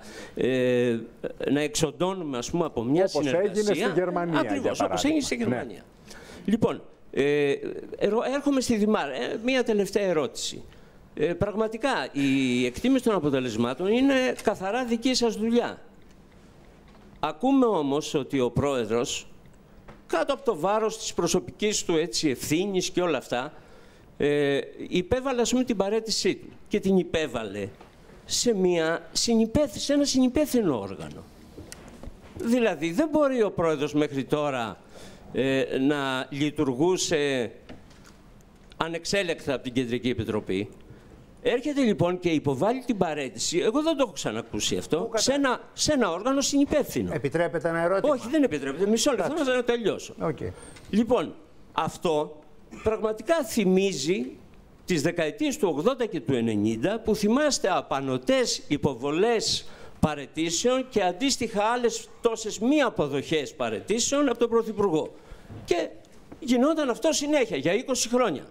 να εξοντώνουμε, ας πούμε, από μια συνεργασία. Όπως έγινε στη Γερμανία. Ακριβώς, όπως έγινε στη Γερμανία. Ναι. Λοιπόν, έρχομαι στη Δημάρ. Μια τελευταία ερώτηση. Πραγματικά, η εκτίμηση των αποτελεσμάτων είναι καθαρά δική σας δουλειά. Ακούμε όμως ότι ο πρόεδρος, κάτω από το βάρος της προσωπικής του ευθύνης και όλα αυτά, υπέβαλε, ας πούμε, την παραίτησή του. Και την υπέβαλε σε ένα συνυπεύθυνο όργανο. Δηλαδή, δεν μπορεί ο πρόεδρος μέχρι τώρα να λειτουργούσε ανεξέλεκτα από την Κεντρική Επιτροπή. Έρχεται λοιπόν και υποβάλλει την παραίτηση. Εγώ δεν το έχω ξανακούσει αυτό. Σε ένα όργανο συνυπεύθυνο. Επιτρέπεται ένα ερώτημα? Όχι, δεν επιτρέπεται. Μισό λεπτό να τελειώσω. Okay. Λοιπόν, αυτό πραγματικά θυμίζει τις δεκαετίες του 80 και του 90, που θυμάστε απανωτές υποβολές παραιτήσεων και αντίστοιχα άλλες τόσες μη αποδοχές παραιτήσεων από τον Πρωθυπουργό. Και γινόταν αυτό συνέχεια για 20 χρόνια.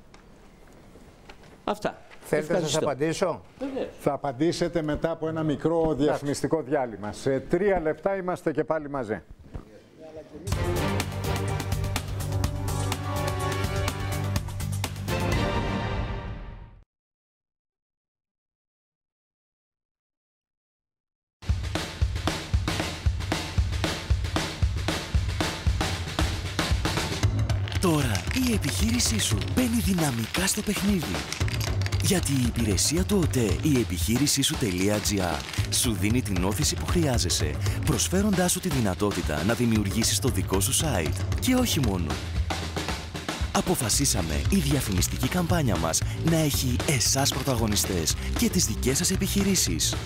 Αυτά. Θέλετε να σας απαντήσω? Θα απαντήσετε μετά από ένα μικρό διαφημιστικό διάλειμμα. Σε 3 λεπτά είμαστε και πάλι μαζί. Τώρα η επιχείρησή σου μπαίνει δυναμικά στο παιχνίδι. Γιατί η υπηρεσία του ΟΤΕ, η επιχείρησή σου.gr, σου δίνει την όθηση που χρειάζεσαι, προσφέροντάς σου τη δυνατότητα να δημιουργήσεις το δικό σου site. Και όχι μόνο. Αποφασίσαμε η διαφημιστική καμπάνια μας να έχει εσάς πρωταγωνιστές και τις δικές σας επιχειρήσεις.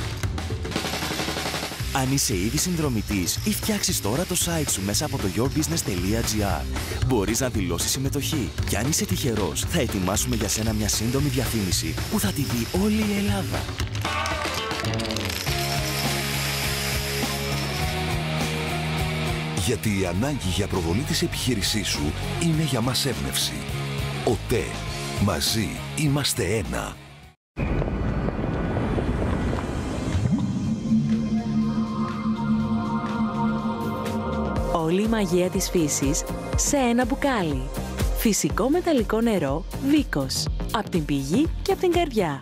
Αν είσαι ήδη συνδρομητής ή φτιάξεις τώρα το site σου μέσα από το yourbusiness.gr, μπορείς να δηλώσεις συμμετοχή. Και αν είσαι τυχερός, θα ετοιμάσουμε για σένα μια σύντομη διαφήμιση που θα τη δει όλη η Ελλάδα. Γιατί η ανάγκη για προβολή της επιχείρησής σου είναι για μας έμπνευση. ΟΤΕ. Μαζί είμαστε ένα. Όλη η μαγεία της φύσης σε ένα μπουκάλι. Φυσικό μεταλλικό νερό Βίκος. Από την πηγή και από την καρδιά.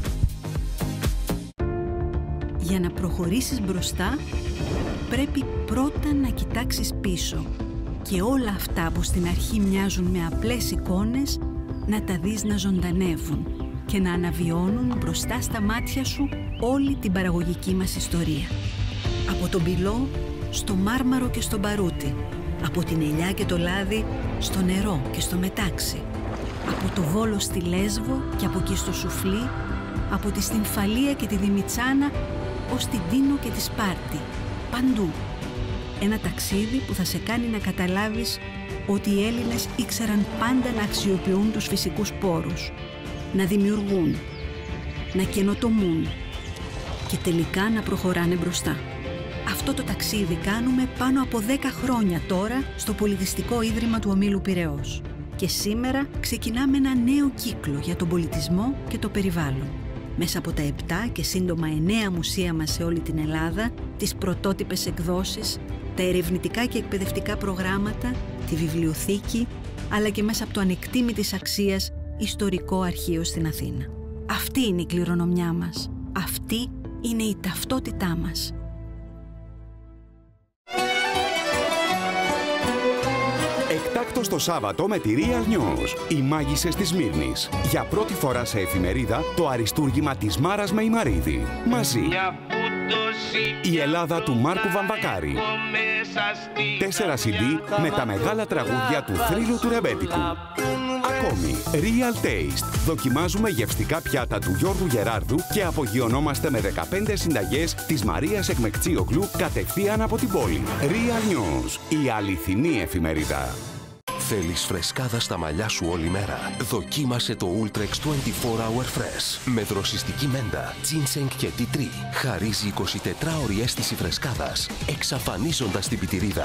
Για να προχωρήσεις μπροστά, πρέπει πρώτα να κοιτάξεις πίσω. Και όλα αυτά που στην αρχή μοιάζουν με απλές εικόνες, να τα δεις να ζωντανεύουν και να αναβιώνουν μπροστά στα μάτια σου όλη την παραγωγική μας ιστορία. Από τον πυλό στο μάρμαρο και στο μπαρούτι, από την ελιά και το λάδι στο νερό και στο μετάξι, από το Βόλο στη Λέσβο και από εκεί στο Σουφλί, από τη Στυμφαλία και τη Δημητσάνα ως την Τίνο και τη Σπάρτη, παντού. Ένα ταξίδι που θα σε κάνει να καταλάβεις ότι οι Έλληνες ήξεραν πάντα να αξιοποιούν τους φυσικούς πόρους, να δημιουργούν, να καινοτομούν και τελικά να προχωράνε μπροστά. Αυτό το ταξίδι κάνουμε πάνω από 10 χρόνια τώρα στο Πολιτιστικό Ίδρυμα του Ομίλου Πειραιώς. Και σήμερα ξεκινάμε ένα νέο κύκλο για τον πολιτισμό και το περιβάλλον. Μέσα από τα 7 και σύντομα 9 μουσεία μας σε όλη την Ελλάδα, τις πρωτότυπες εκδόσεις, τα ερευνητικά και εκπαιδευτικά προγράμματα, τη βιβλιοθήκη, αλλά και μέσα από το ανεκτήμητης αξίας ιστορικό αρχείο στην Αθήνα. Αυτή είναι η κληρονομιά μας. Αυτή είναι η ταυτότητά μας. Εκτάκτος το Σάββατο με τη Real News. Οι μάγισσες της Σμύρνης. Για πρώτη φορά σε εφημερίδα, το αριστούργημα της Μάρας Μεϊμαρίδη. Μαζί. Η Ελλάδα του Μάρκου Βαμβακάρη. 4 CD με τα μεγάλα τραγούδια του θρύλου του ρεμπέτικου. Ακόμη, Real Taste. Δοκιμάζουμε γευστικά πιάτα του Γιώργου Γεράρδου και απογειωνόμαστε με 15 συνταγές της Μαρίας Εκμεκτσίογλου κατευθείαν από την πόλη. Real News, η αληθινή εφημερίδα. Θέλεις φρεσκάδα στα μαλλιά σου όλη μέρα? Δοκίμασε το Ultrex 24 Hour Fresh. Με δροσιστική μέντα, ginseng και tea tree. Χαρίζει 24ωρη αίσθηση φρεσκάδας, εξαφανίζοντας την πιτηρίδα.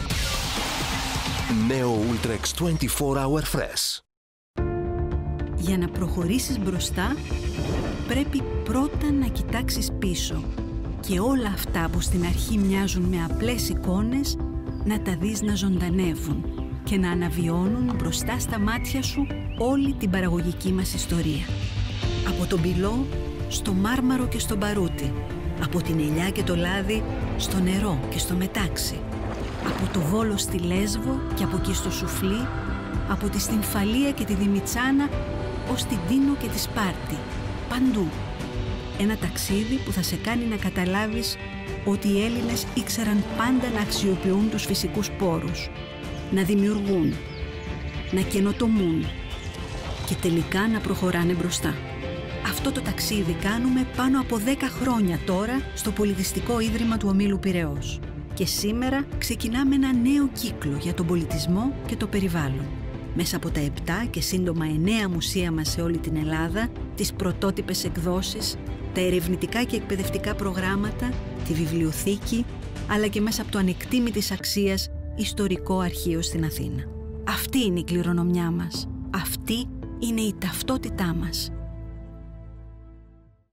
Νέο Ultrex 24 Hour Fresh. Για να προχωρήσεις μπροστά, πρέπει πρώτα να κοιτάξεις πίσω. Και όλα αυτά που στην αρχή μοιάζουν με απλές εικόνες, να τα δεις να ζωντανεύουν και να αναβιώνουν μπροστά στα μάτια σου όλη την παραγωγική μας ιστορία. Από τον πυλό στο μάρμαρο και στο μπαρούτι, από την ελιά και το λάδι στο νερό και στο μετάξι, από το Βόλο στη Λέσβο και από εκεί στο Σουφλί, από τη Στυμφαλία και τη Δημητσάνα ως την Τίνο και τη Σπάρτη, παντού. Ένα ταξίδι που θα σε κάνει να καταλάβεις ότι οι Έλληνες ήξεραν πάντα να αξιοποιούν τους φυσικούς πόρους, να δημιουργούν, να καινοτομούν και τελικά να προχωράνε μπροστά. Αυτό το ταξίδι κάνουμε πάνω από 10 χρόνια τώρα στο Πολιτιστικό Ίδρυμα του Ομίλου Πειραιώς. Και σήμερα ξεκινάμε ένα νέο κύκλο για τον πολιτισμό και το περιβάλλον. Μέσα από τα 7 και σύντομα 9 μουσεία μας σε όλη την Ελλάδα, τις πρωτότυπες εκδόσεις, τα ερευνητικά και εκπαιδευτικά προγράμματα, τη βιβλιοθήκη, αλλά και μέσα από το ανεκτήμητης αξίας ιστορικό αρχείο στην Αθήνα. Αυτή είναι η κληρονομιά μας. Αυτή είναι η ταυτότητά μας.